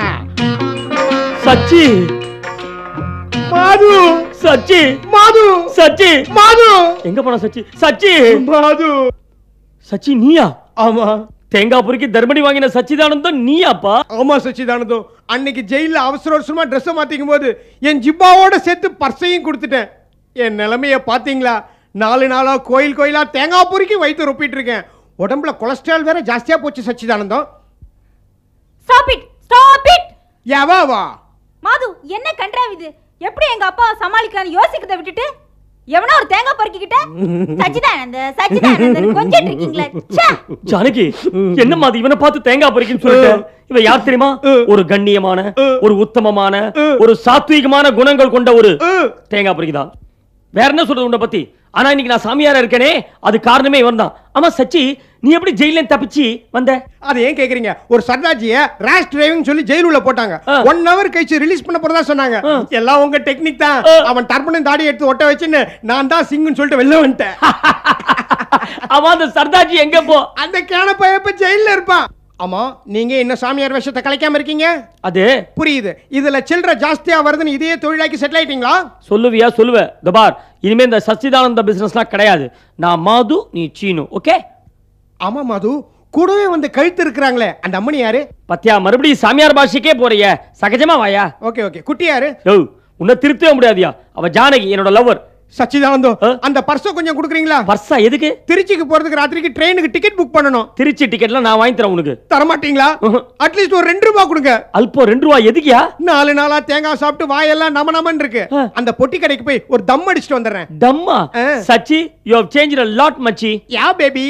Speaker 3: சச்சி
Speaker 11: மாது,
Speaker 3: சச்சி
Speaker 11: மாது,
Speaker 3: சச்சி
Speaker 11: மாது
Speaker 3: எங்க போன? சச்சி சச்சி
Speaker 11: மாது.
Speaker 3: சச்சி நீயா?
Speaker 11: ஆமா.
Speaker 3: தேங்காய் பொறுக்கி தர்மடி வாங்கின சச்சிதானந்தம் நீயாப்பா?
Speaker 11: ஆமா சச்சிதானந்தம். அன்னைக்கு ஜெயில அவசர அவசரமா ட்ரெஸ் மாத்திக்கும் போது என் ஜிப்பாவோட சேர்த்து பர்சையும் கொடுத்துட்டேன். என் நிலைமைய பாத்தீங்களா? 4 நாளா கோயில் கோயிலா தேங்காய் பொறுக்கி வயிற்று ரொப்பிட்டு இருக்கேன். உடம்புல கொலஸ்ட்ரால் வேற ஜாஸ்தியா போச்சு Sachidanandam.
Speaker 1: Stop it, stop it.
Speaker 11: யாவா வா
Speaker 1: மாது, என்ன கன்றாவிது? எப்படி எங்க அப்பா சமாளிக்கலாம்னு யோசிக்கிறத விட்டுட்டு எவனோ ஒரு தேங்காய் பறிக்கிட்ட சச்சிதானந்த கொஞ்சிட்டு இருக்கீங்களா?
Speaker 3: ஜானகி, என்ன மாதிரி இவனை பார்த்து தேங்காய் பறிக்குன்னு சொல்லிட்டு? இவன் யார் தெரியுமா? ஒரு கண்ணியமான, ஒரு உத்தமமான, ஒரு சாத்வீகமான குணங்கள் கொண்ட ஒரு தேங்காய் பறிக்குதான். வேற என்ன சொல்றது உன்னை பத்தி? ஆனா இன்னைக்கு நான் சாமியாரா இருக்கேனே, அது காரணமே இவன் தான். ஆமா சச்சி, நீ எப்படி ஜெயில தப்பிச்சு வந்த?
Speaker 11: அதை ஏன் கேக்குறீங்க? ஒரு சர்தாஜிய ரேஷ் டிரைவிங் சொல்லி ஜெயில உள்ள போட்டாங்க. 1 hour கழிச்சு ரிலீஸ் பண்ண போறதா சொன்னாங்க. எல்லாம் உங்க டெக்னிக் தான். அவன் டர்பனும் தாடி எடுத்து ஒட்ட வச்சுன்னு நான் தான் சிங்குன்னு சொல்லிட்டு வெளில வந்துட்டேன்.
Speaker 3: அவன் அந்த சர்தாஜி எங்க போ?
Speaker 11: அந்த கேன பையப்ப ஜெயில இருப்பான். ஆமா, நீங்க என்ன சாமியார் வேஷத்தை கலைக்காம இருக்கீங்க?
Speaker 3: அது
Speaker 11: புரியுது. இதுல சில்லற ஜாஸ்தியா வருதுன்னு இதையே தொழிலாக்கி செட்டில் ஆயிட்டீங்களா?
Speaker 3: சொல்லுவியா? சொல்லுவேன். தபார், இனிமே இந்த சச்சிதானந்த பிசினஸ்லாம் கிடையாது. நான் மாது, நீ சீனு. ஓகே?
Speaker 11: ஆமா மாது, கூடவே வந்து கழுத்து இருக்கிறாங்களே அந்த அம்மனி யாரு?
Speaker 3: பத்தியா, மறுபடியும் சாமியார் பாஷைக்கே போறிய? சகஜமா வாயா.
Speaker 11: Okay okay. குட்டி யாரு?
Speaker 3: யோ, உன்னை திருத்தவே முடியாதியா. அவ ஜானகி, என்னோட லவர்.
Speaker 11: சச்சிதானந்தம், அந்த பர்ஸ கொஞ்சம் கொடுக்குறீங்களா?
Speaker 3: பர்ஸா எதுக்கு?
Speaker 11: திருச்சிக்கு போறதுக்கு ராத்திரிக்கு ட்ரெயினுக்கு டிக்கெட் புக் பண்ணனும்.
Speaker 3: திருச்சி டிக்கெட்லாம் நான் வாங்கி தரேன் உனக்கு.
Speaker 11: தர மாட்டீங்களா? அட்லீஸ்ட் ஒரு 2 ரூபாய் கொடுங்க.
Speaker 3: அல்போ 2 ரூபாய் எதுக்குயா?
Speaker 11: 4 நாளா தேங்காய் சாப்பிட்டு வாயெல்லாம் நமனமன்னு இருக்கு. அந்த பொட்டி கடைக்கு போய் ஒரு தம் அடிச்சிட்டு வந்துறேன்.
Speaker 3: தம்மா? Sachi, you have changed a lot மச்சி.
Speaker 11: Yeah baby.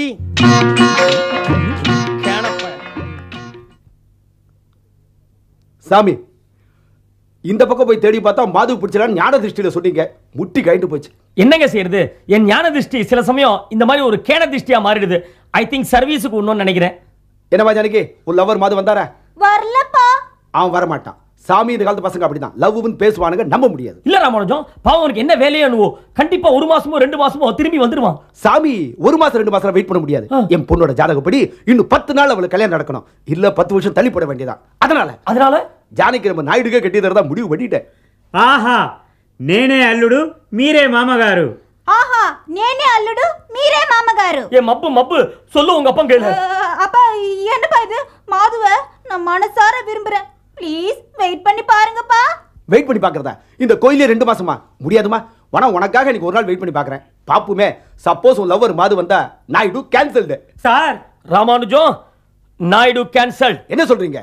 Speaker 5: சாமி, இந்த பக்கம் போய் தேடி பார்த்தா மாது பிடிச்சலான்னு ஞான திருஷ்டியில சொன்னீங்க. முட்டி கைட்டு போச்சு.
Speaker 3: என்னங்க செய்யறது? என் ஞான திருஷ்டி சில சமயம் இந்த மாதிரி ஒரு கேன திருஷ்டியா மாறிடுது. ஐ திங்க் சர்வீஸுக்கு ஒண்ணுன்னு நினைக்கிறேன்.
Speaker 5: என்னமா ஜானகி, ஒரு லவர் மாது வந்தாரா?
Speaker 1: வரலப்பா.
Speaker 5: அவன் வர மாட்டான். சாமி இந்த காலத்து பசங்க அப்படிதான், லவ்வுன்னு பேசுவானுங்க, நம்ப முடியாது.
Speaker 3: இல்ல ராமானுஜம், பாவம் உனக்கு என்ன வேலையோ என்னவோ, கண்டிப்பா 1 மாசமோ 2 மாசமோ திரும்பி வந்துடுவான்.
Speaker 5: சாமி 1 மாசம் 2 மாசம் வெயிட் பண்ண முடியாது. என் பொண்ணோட ஜாதகப்படி இன்னும் 10 நாள் அவளுக்கு கல்யாணம் நடக்கணும். இல்ல 10 வருஷம் தள்ளி போட வேண்டியதான். அதனால ஜானகி நம்ம நாயுடுக்கே கட்டி தரதா முடிவு பண்ணிட்டேன்.
Speaker 6: ఆహా నేనే అల్లుడు మీరే మామగారు.
Speaker 1: ஆஹா, நேனே அல்லுடு மீரே மாமகாரு.
Speaker 3: ஏ மப்பு மப்பு, சொல்லு உங்க அப்பா கையில.
Speaker 1: அப்பா என்னப்பா இது? மாதுவை நான் மனசார விரும்புறேன். ப்ளீஸ் வெயிட் பண்ணி பாருங்கப்பா.
Speaker 5: வெயிட் பண்ணி பாக்குறதா? இந்த கோயிலே 2 மாசமா முடியாதுமா? ஆனா உனக்காக எனக்கு ஒரு நாள் வெயிட் பண்ணி பாக்குறேன். பாப்புமே, சப்போஸ் உன் லவர் மாது வந்தா Naidu cancelled.
Speaker 3: Sir Ramanujam, Naidu cancel.
Speaker 5: என்ன சொல்றீங்க?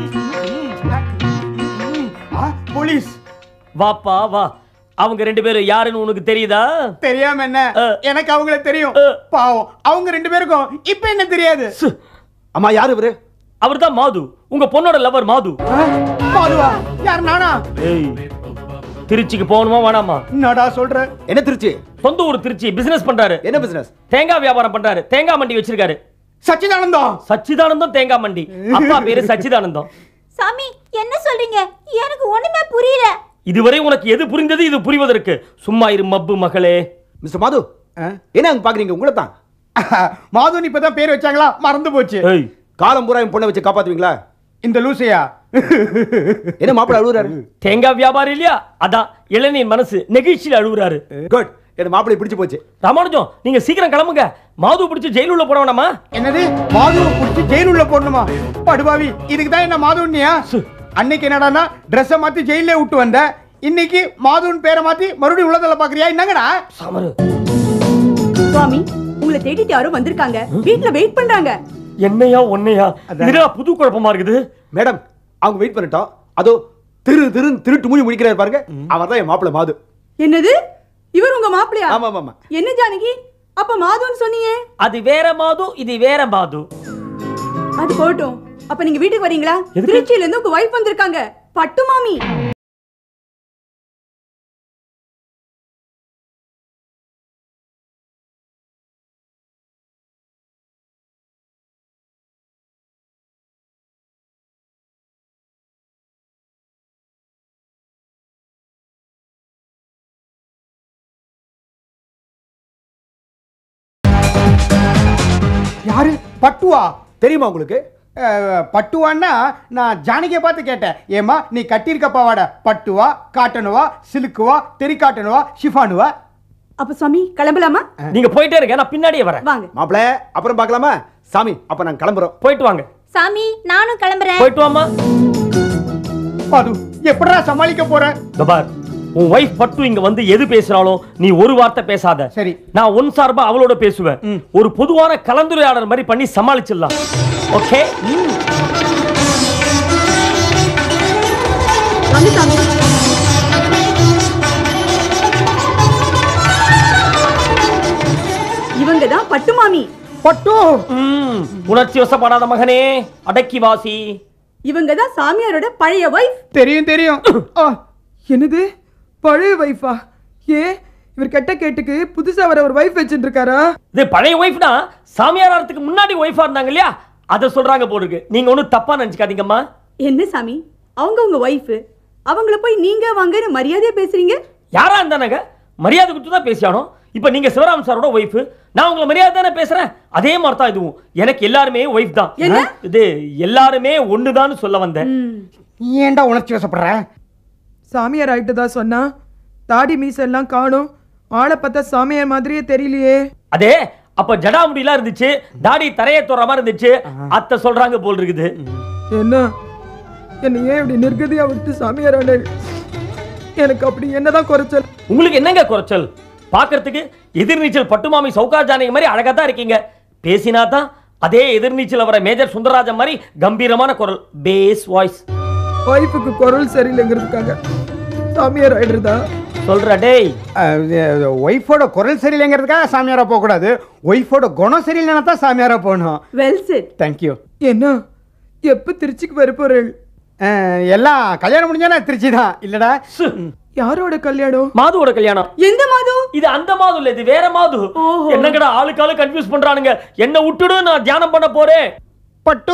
Speaker 11: போலீஸ்.
Speaker 3: வாப்பா வா. அவங்க 2 பேரும் யாருன்னு உனக்கு தெரியுதா?
Speaker 11: தெரியாம என்ன, எனக்கு அவங்கள தெரியும். பாவம், அவங்க 2 பேருக்கும் இப்ப என்ன தெரியாது.
Speaker 5: அம்மா யாரு இவரு?
Speaker 3: அவர்தான் மாது, உங்க பொண்ணோட லவர் மாது.
Speaker 11: மாதுவா? யார்? நானா?
Speaker 3: ஏய், திருச்சிக்கு போகணுமா வேணாமா?
Speaker 11: என்னடா சொல்ற?
Speaker 5: என்ன திருச்சி?
Speaker 3: சொந்த ஊர் திருச்சி. பிசினஸ் பண்றாரு.
Speaker 5: என்ன பிசினஸ்?
Speaker 3: தேங்காய் வியாபாரம் பண்றாரு. தேங்காய் மண்டி வச்சிருக்காரு.
Speaker 11: சச்சிதானந்தம்.
Speaker 3: சச்சிதானந்தம் தேங்காய் மண்டி. அப்பா பேரு சச்சிதானந்தம்.
Speaker 1: சாமி என்ன சொல்றீங்க? எனக்கு ஒண்ணுமே புரியல.
Speaker 3: இதுவரை உனக்கு எது புரிந்தது? இது புரிவதற்கு சும்மா இரு மப்பு மகளே.
Speaker 5: மிஸ்டர் மாது, என்ன அங்க பாக்குறீங்க? உங்களை தான்.
Speaker 11: மாதுன்னு இப்பதான் பேர் வச்சாங்களா? மறந்து போச்சு.
Speaker 5: காலம் பூரா பொண்ணை வச்சு காப்பாத்துவீங்களா?
Speaker 11: இந்த லூசையா?
Speaker 5: என்ன மாப்பிள்ள அழுகுறாரு?
Speaker 3: தேங்காய் வியாபாரம் இல்லையா, அதான் இளநீர் மனசு நெகிழ்ச்சியில் அழுகுறாரு.
Speaker 5: குட். என்ன மாப்பிள்ளை பிடிச்சு போச்சு.
Speaker 3: ராமானுஜம் நீங்க சீக்கிரம் கிளம்புங்க. மாது பிடிச்சு ஜெயில உள்ள போட வேணாமா?
Speaker 11: என்னது? மாதுவை பிடிச்சி ஜெயில் உள்ள போடணுமா? படுபாவி, இதுக்கு தான் என்ன மாதுன்னியா? அன்னைக்கு என்னடான்னா ட்ரெஸ்ஸை மாத்தி ஜெயிலே விட்டு வந்த, இன்னைக்கு மாதுன் பேரை மாத்தி மறுபடியும் உள்ளதல்ல பாக்குறியா? என்னங்கடா
Speaker 3: சமரு?
Speaker 4: சுவாமி உங்களை தேடிட்டு யாரும் வந்திருக்காங்க, வீட்ல வெயிட் பண்றாங்க.
Speaker 3: என்னையா ஒன்னையா? இதுல புது குழப்பமா இருக்குது.
Speaker 5: மேடம் அவங்க வெயிட் பண்ணட்டும். அதோ திருட்டு மூஞ்சி முடிக்கிறாரு பாருங்க, அவர் தான் என் மாப்பிள்ளை மாது.
Speaker 4: என்னது? இவர் உங்க மாப்பிள்ளையா?
Speaker 5: ஆமா ஆமா.
Speaker 4: என்ன ஜானகி, அப்ப மாதுன்னு சொன்னீங்க?
Speaker 3: அது வேற மாது, இது வேற மாது.
Speaker 4: அது போட்டும். அப்ப நீங்க வீட்டுக்கு வரீங்களா? திருச்சியில இருந்து உங்க வைஃப் வந்திருக்காங்க, பட்டு மாமி.
Speaker 11: யாரு? பட்டுவா?
Speaker 5: தெரியுமா உங்களுக்கு?
Speaker 11: பட்டுவான்னா நான் ஜானகியை பார்த்து கேட்டேன். ஏமா நீ கட்டியிருக்க பாவாடை பட்டுவா, காட்டனுவா, சிலுக்குவா, தெரிக்காட்டனுவா, ஷிஃபானுவா?
Speaker 4: அப்ப சுவாமி கிளம்பலாமா?
Speaker 3: நீங்க போயிட்டே இருங்க, நான் பின்னாடியே வரேன்.
Speaker 4: வாங்க
Speaker 5: மாப்பிள்ளை, அப்புறம் பார்க்கலாமா? சாமி அப்ப நான் கிளம்புறோம்.
Speaker 3: போயிட்டு வாங்க.
Speaker 1: சாமி நானும் கிளம்புறேன்.
Speaker 3: போயிட்டு வாமா.
Speaker 11: பாது எப்படா சமாளிக்க போற?
Speaker 3: தபார், உன் வைஃப் பட்டு இங்க வந்து எது பேசுறாளோ நீ ஒரு வார்த்தை பேசாத.
Speaker 11: சரி.
Speaker 3: நான் ஒன் சார்பா அவளோட பேசுவேன். ஒரு பொதுவான கலந்துரையாடல் மாதிரி பண்ணி சமாளிச்சிடலாம். ஓகே?
Speaker 4: இவங்க தான் பட்டு மாமி.
Speaker 11: பட்டு
Speaker 3: உணர்ச்சி வசப்படாத மகனே, அடக்கி வாசி.
Speaker 4: இவங்க தான் சாமியாரோட பழைய வைஃப்.
Speaker 11: தெரியும் தெரியும்.
Speaker 12: என்னது பழைய வைஃபா? ஏ இவர் கெட்ட கேட்டுக்கு புதுசா வர ஒரு வைஃப் வச்சிட்டு இருக்காரா?
Speaker 3: இது பழைய வைஃப்னா சாமியாரத்துக்கு முன்னாடி வைஃபா இருந்தாங்க இல்லையா, அத சொல்றாங்க போருக்கு. நீங்க ஒண்ணும் தப்பா நினைச்சுக்காதீங்கம்மா.
Speaker 4: என்ன சாமி, அவங்க உங்க வைஃப், அவங்கள போய் நீங்க வாங்கன்னு மரியாதையா பேசுறீங்க?
Speaker 3: யாரா இருந்தானங்க மரியாதை கொடுத்து தான் பேசியானோ. இப்ப நீங்க சிவராம் சாரோட வைஃப், நான் உங்களை மரியாதை தானே பேசுறேன். அதே மாதிரி தான் இதுவும். எனக்கு எல்லாருமே வைஃப் தான். இது எல்லாருமே ஒண்ணுதான் சொல்ல வந்தேன்.
Speaker 11: ஏன்டா உணர்ச்சி வசப்படுற?
Speaker 12: சாமியார் ஆயிட்டு தான் சொன்னா, தாடி மீசெல்லாம் காணும், ஆளை பார்த்தா சாமியார் மாதிரியே தெரியலையே.
Speaker 3: அதே அப்ப ஜடாமுடிலாம் இருந்துச்சு, தாடி தரையை தோற மாதிரி இருந்துச்சு, அத்தை சொல்றாங்க போல் இருக்குது.
Speaker 12: என்ன ஏன் இப்படி நிர்கதியா விட்டு சாமியார் ஆன? எனக்கு அப்படி என்னதான் குறைச்சல்?
Speaker 3: உங்களுக்கு என்னங்க குறைச்சல்? பாக்குறதுக்கு எதிர்நீச்சல் பட்டுமாமி சௌகா ஜானகி மாதிரி அழகா தான் இருக்கீங்க. பேசினா தான் அதே எதிர்நீச்சல் வர மேஜர் சுந்தரராஜன் மாதிரி கம்பீரமான குரல், பேஸ் வாய்ஸ்.
Speaker 12: வைஃபுக்கு குரல் சரியில்லைங்கிறதுக்காக சாமியார் ஆயிடுறதா
Speaker 3: சொல்ற? டேய்,
Speaker 11: ஒய்ஃபோட குரல் சரியில்லைங்கிறதுக்காக சாமியாரா போக கூடாது. ஒய்ஃபோட குணம் சரியில்லைன்னா தான் சாமியாரா போகணும்.
Speaker 4: Well said.
Speaker 11: தேங்க்யூ.
Speaker 12: என்ன எப்ப திருச்சிக்கு வர போறேன்?
Speaker 11: எல்லாம் கல்யாணம் முடிஞ்சானா திருச்சி தான் இல்லடா.
Speaker 12: யாரோட கல்யாணம்?
Speaker 3: மாதுவோட கல்யாணம்.
Speaker 4: எந்த மாது?
Speaker 3: இது அந்த மாது இல்ல, இது வேற மாது. என்னங்கடா ஆளுக்கு ஆளு கன்ஃபியூஸ் பண்றானுங்க. என்ன விட்டுடு, நான் தியானம் பண்ண போறேன்.
Speaker 11: பட்டு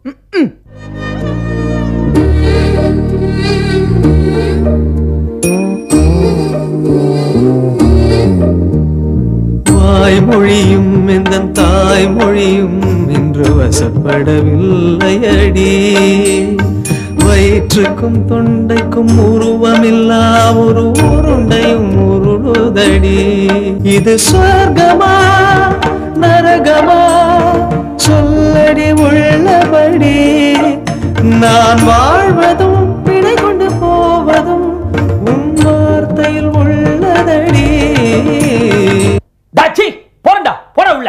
Speaker 13: வாய்மொழியும் இந்த தாய்மொழியும் இன்று வசப்படவில்லையடி. வயிற்றுக்கும் தொண்டைக்கும் உருவமில்லா ஒரு உருண்டையும் உருளுதடி. இது சொர்க்கமா நரகமா சொல்லடி உள்ளபடி. நான் வாழ்வதும் பிழை கொண்டு போவதும் உன் வார்த்தையில் உள்ளதடி.
Speaker 3: டாச்சி போறடா, போற உள்ள.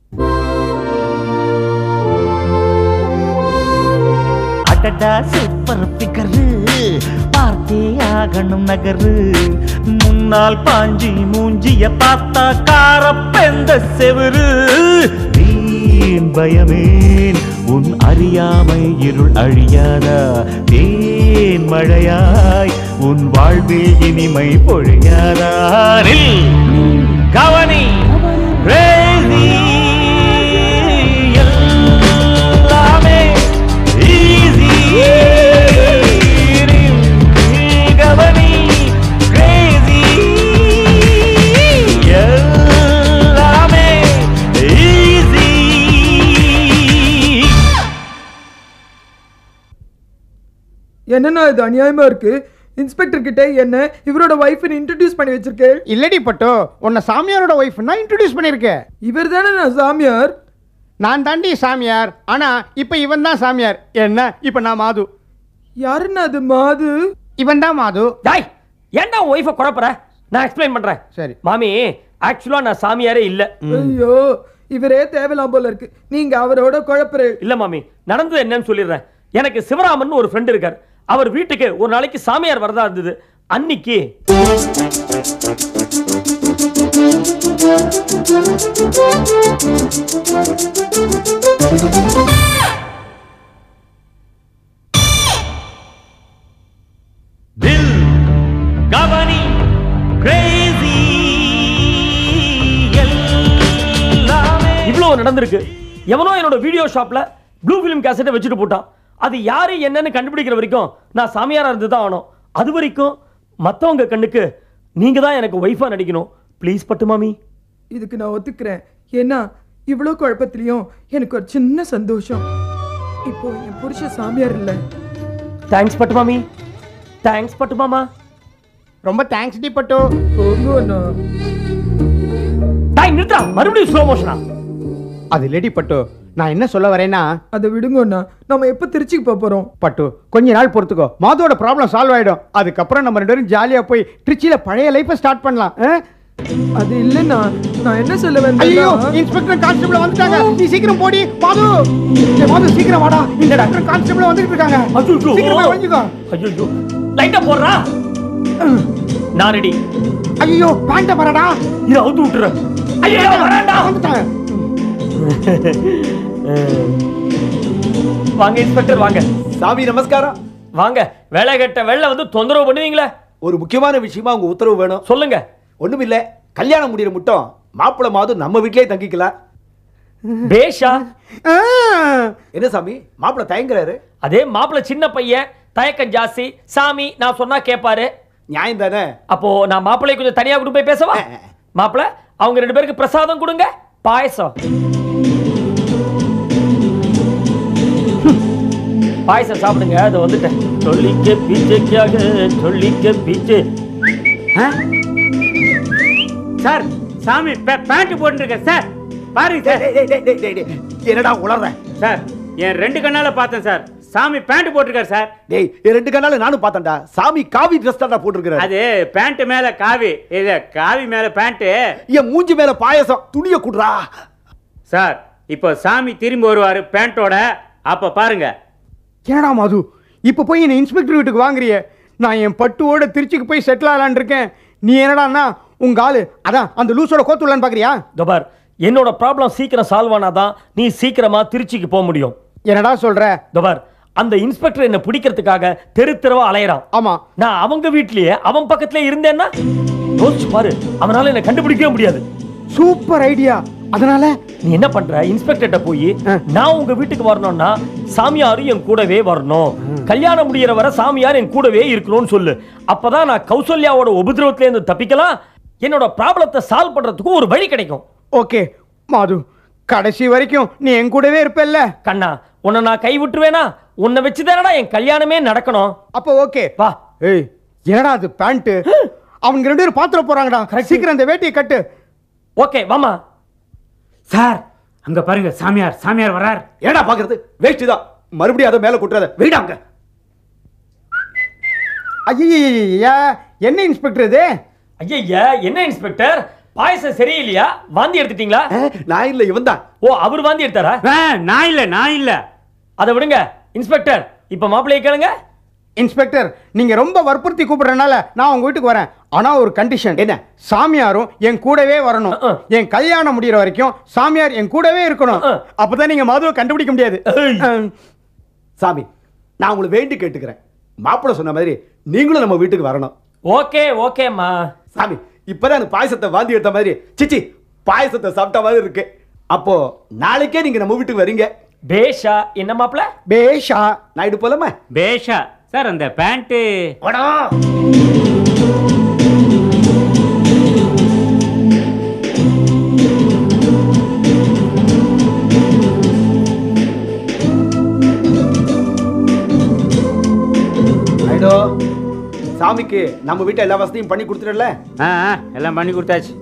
Speaker 14: அடடா சூப்பர் பிகரு, பார்த்தே ஆகணும் நகரு. முன்னால் பாஞ்சி மூஞ்சிய பார்த்தா காரப்பெந்த செவரு. ஏன் பயமேன் உன் அறியாமை இருள் அழியாதா தேன் மழையாய் உன் வாழ்வில் இனிமை பொழியாதா கவனி crazy எல்லாமே easy கவனி crazy எல்லாமே easy.
Speaker 12: என்னன்னா இது அநியாயமா இருக்கு. இன்ஸ்பெக்டர் கிட்ட என்ன இவரோட வைஃப்னு இன்ட்ரோடியூஸ் பண்ணி வச்சிருக்கேன்.
Speaker 11: இல்லடி பட்டோ, உன்னை சாமியாரோட வைஃப்னா இன்ட்ரோடியூஸ் பண்ணிருக்கேன்.
Speaker 12: இவர் தானே நான் சாமியார்.
Speaker 11: நான் தாண்டி சாமியார், ஆனா இப்ப இவன் தான் சாமியார். என்ன இப்ப நான் மாது.
Speaker 12: யாருன்னா அது மாது?
Speaker 11: இவன் தான் மாது.
Speaker 3: டாய் ஏன்டா ஒய்ஃபை குழப்பற? நான் எக்ஸ்பிளைன் பண்றேன்.
Speaker 11: சரி
Speaker 3: மாமி, ஆக்சுவலா நான் சாமியாரே இல்ல.
Speaker 12: ஐயோ இவரே தேவலாம் போல இருக்கு. நீங்க அவரோட குழப்பற.
Speaker 3: இல்ல மாமி, நடந்தது என்னன்னு சொல்லிடுறேன். எனக்கு சிவராமன் ஒரு ஃப்ரெண்ட் இருக்கார். அவர் வீட்டுக்கு ஒரு நாளைக்கு சாமியார் வரதா இருந்தது. அன்னைக்கு
Speaker 14: கவனி crazy எல்லாமே.
Speaker 3: இவ்வளவு நடந்திருக்கு. எவனோ என்னோட வீடியோ ஷாப்ல ப்ளூ ஃபிலிம் கேசட்டை வச்சுட்டு போட்டான். அது யாரு என்னன்னு கண்டுபிடிக்கிற வரைக்கும் நான் சாமியாரா இருந்து தான் ஆகணும். அது வரைக்கும் மத்தவங்க கண்ணுக்கு நீங்க தான் எனக்கு ஒய்ஃபா நடிக்கணும். ப்ளீஸ் பட்டு மாமி.
Speaker 12: இதுக்கு நான் ஒத்துக்கிறேன். ஏன்னா இவ்வளோ குழப்பத்திலையும் எனக்கு ஒரு சின்ன சந்தோஷம். இப்போ என் புருஷ சாமியார் இல்லை.
Speaker 3: தேங்க்ஸ் பட்டு மாமி. தேங்க்ஸ் பட்டு மாமா.
Speaker 11: ரொம்ப தேங்க்ஸ் டி பட்டோ.
Speaker 12: போங்கண்ணா.
Speaker 3: டாய் நிறுத்தா, மறுபடியும் ஸ்லோ மோஷனா?
Speaker 11: அது லேடி பட்டோ, நான் என்ன சொல்ல வரேன்னா
Speaker 12: அதை விடுங்கண்ணா. நம்ம எப்போ திருச்சிக்கு போக போறோம்?
Speaker 11: பட்டு கொஞ்ச நாள் பொறுத்துக்கோ, மாதோட ப்ராப்ளம் சால்வ் ஆயிடும். அதுக்கப்புறம் நம்ம ரெண்டு பேரும் ஜாலியா போய் திருச்சியில பழைய லைஃபை ஸ்டார்ட் பண்ணலாம்.
Speaker 12: அது இல்லைண்ணா, நான் என்ன சொல்ல
Speaker 11: ஐயோ
Speaker 12: வந்தேன்,
Speaker 11: இன்ஸ்பெக்டர் கான்ஸ்டபிள் வந்துட்டாங்க. நீ சீக்கிரம் போடி மாது. மாது சீக்கிரம் வாடா, இந்த டாக்டர் கான்ஸ்டபிள் வந்துட்டு இருக்காங்க. சீக்கிரம் போய் வந்துக்கோ.
Speaker 3: ஐயோ லைட்டா போடுறா. நான் ரெடி.
Speaker 11: ஐயோ பாண்ட வரடா.
Speaker 3: இத அவுத்து விட்டுற. ஐயோ வரடா.
Speaker 11: வந்துட்டாங்க.
Speaker 3: வாங்க இன்ஸ்பெக்டர் வாங்க.
Speaker 5: சாமி நமஸ்காரம்.
Speaker 3: வாங்க. வேலை கட்ட வெள்ள வந்து தொந்தரவு பண்ணுவீங்களா?
Speaker 5: ஒரு முக்கியமான விஷயமா உங்க உத்தரவு வேணும்.
Speaker 3: சொல்லுங்க.
Speaker 5: ஒண்ணும் இல்ல, கல்யாணம் முடியற மட்டும் மாப்பிள மாது நம்ம வீட்லயே தங்கிக்கலாம்.
Speaker 3: பேஷா.
Speaker 5: என்ன சாமி மாப்பிள தயங்குறாரு?
Speaker 3: அதே மாப்பிள சின்ன பையன், தயக்கம் ஜாஸ்தி. சாமி நான் சொன்னா கேட்பாரு.
Speaker 5: நியாயம் தானே?
Speaker 3: அப்போ நான் மாப்பிளை கொஞ்சம் தனியா கொண்டு போய் பேசவா? மாப்பிள அவங்க ரெண்டு பேருக்கு பிரசாதம் கொடுங்க. பாயசம். பாயசம் சாப்பிடுங்க. அது வந்துட்டேன். சொல்லிக்க பீச்சைக்காக சொல்லிக்க பீச்சு.
Speaker 6: சார் சாமி பேண்ட் போட்டுருக்கேன் சார். பாருங்க சார்.
Speaker 5: என்னடா உளற?
Speaker 6: சார் என் ரெண்டு கண்ணால பார்த்தேன் சார். சாமி பேண்ட் போட்டிருக்காரு சார்.
Speaker 5: டேய் என் ரெண்டு கண்ணால நானும் பார்த்தேன்டா. சாமி காவி ட்ரெஸ் தான் போட்டுருக்காரு.
Speaker 6: அது பேண்ட் மேல காவி, இது காவி மேல பேண்ட்.
Speaker 5: என் மூஞ்சி மேல பாயசம். துணிய குடுறா.
Speaker 6: சார் இப்போ சாமி திரும்பி வருவாரு பேண்டோட. அப்ப பாருங்க.
Speaker 11: என்னடா மாது இப்ப போய் என்ன இன்ஸ்பெக்டர் வீட்டுக்கு வாங்குறிய? நான் என் பட்டுவோட திருச்சிக்கு போய் செட்டில் ஆகலான் இருக்கேன். நீ என்னடான்னா உங்க ஆளு அதான் அந்த லூசோட கோத்துலான்னு பாக்குறியா?
Speaker 3: தபார் என்னோட ப்ராப்ளம் சீக்கிரம் சால்வ் ஆனாதான் நீ சீக்கிரமா திருச்சிக்கு போக முடியும்.
Speaker 11: என்னடா சொல்ற?
Speaker 3: தபார் அந்த இன்ஸ்பெக்டர் என்ன பிடிக்கிறதுக்காக தெரு தெருவா அலையறான்.
Speaker 11: ஆமா,
Speaker 3: நான் அவங்க வீட்லயே அவன் பக்கத்துல இருந்தேன்னா யோசிச்சு பாரு, அவனால என்ன கண்டுபிடிக்கவே முடியாது.
Speaker 11: Super idea. அதனால
Speaker 3: நீ என்ன பண்ற, இன்ஸ்பெக்டர்ட்ட போய் நான் உங்க வீட்டுக்கு வரணும்னா சாமியாரும் என் கூடவே வரணும், கல்யாணம் முடியற வரை சாமியார் என் கூடவே இருக்கணும்னு சொல்லு. அப்பதான் நான் கௌசல்யாவோட உபதிரவத்துல இருந்து தப்பிக்கலாம். என்னோட ப்ராப்ளத்தை சால்வ் பண்றதுக்கு ஒரு வழி கிடைக்கும்.
Speaker 11: ஓகே மாது, கடைசி வரைக்கும் நீ என் கூடவே இருப்பல்ல?
Speaker 3: கண்ணா உன்னை நான் கை விட்டுருவேனா? உன்னை வச்சுதானடா என் கல்யாணமே நடக்கணும்.
Speaker 11: அப்போ ஓகே
Speaker 3: வா.
Speaker 11: ஏய் என்னடா அது பேண்ட்? அவங்க ரெண்டு பேரும் பாத்திர போறாங்கடா. சீக்கிரம் அந்த வேட்டியை கட்டு.
Speaker 3: ஓகே வாமா.
Speaker 6: சார் அங்க பாருங்க, சாமியார் சாமியார் வரார்.
Speaker 5: ஏடா பாக்குறது? வேஷ்டி தான். மறுபடியும் அதை மேல கொட்டுறத வெயிடாங்க.
Speaker 11: ஐயா என்ன இன்ஸ்பெக்டர் இது?
Speaker 3: ஐயா என்ன இன்ஸ்பெக்டர், பாயசம் சரியில்லையா? வாந்தி எடுத்துட்டீங்களா?
Speaker 5: நான் இல்ல, இவன் தான்.
Speaker 3: ஓ அவர் வாந்தி எடுத்தாரா?
Speaker 6: நான் இல்ல.
Speaker 3: அதை விடுங்க இன்ஸ்பெக்டர். இப்ப மாப்பிள்ளையை கேளுங்க.
Speaker 15: இன்ஸ்பெக்டர் நீங்க ரொம்ப வற்புறுத்தி கூப்பிடுறதுனால நான் உங்க வீட்டுக்கு வரேன். ஆனா ஒரு கண்டிஷன். என்ன? சாமியாரும் என் கூடவே வரணும். என் கல்யாணம் முடியற வரைக்கும் சாமியார் என் கூடவே இருக்கணும். அப்பதான் நீங்க மாதுவை கண்டுபிடிக்க முடியாது.
Speaker 5: சாமி, நான் உங்களை வேண்டி கேட்டுக்கிறேன். மாப்பிள்ளை சொன்ன மாதிரி நீங்களும் நம்ம வீட்டுக்கு வரணும்.
Speaker 3: ஓகே ஓகேம்மா.
Speaker 5: சாமி, இப்பதான் எனக்கு பாயசத்தை வாந்தி எடுத்த மாதிரி, சிச்சி பாயசத்தை சாப்பிட்ட மாதிரி இருக்கு. அப்போ நாளைக்கே நீங்க நம்ம வீட்டுக்கு வரீங்க.
Speaker 3: பேஷா. என்ன மாப்பிள்ள?
Speaker 5: பேஷா. நாயுடு போலாமா?
Speaker 6: பேஷா. சார் அந்த பேண்ட்
Speaker 5: நாயுடு, சாமிக்கு நம்ம வீட்டை எல்லா வசதியும் பண்ணி கொடுத்துடல?
Speaker 6: எல்லாம் பண்ணி கொடுத்தாச்சு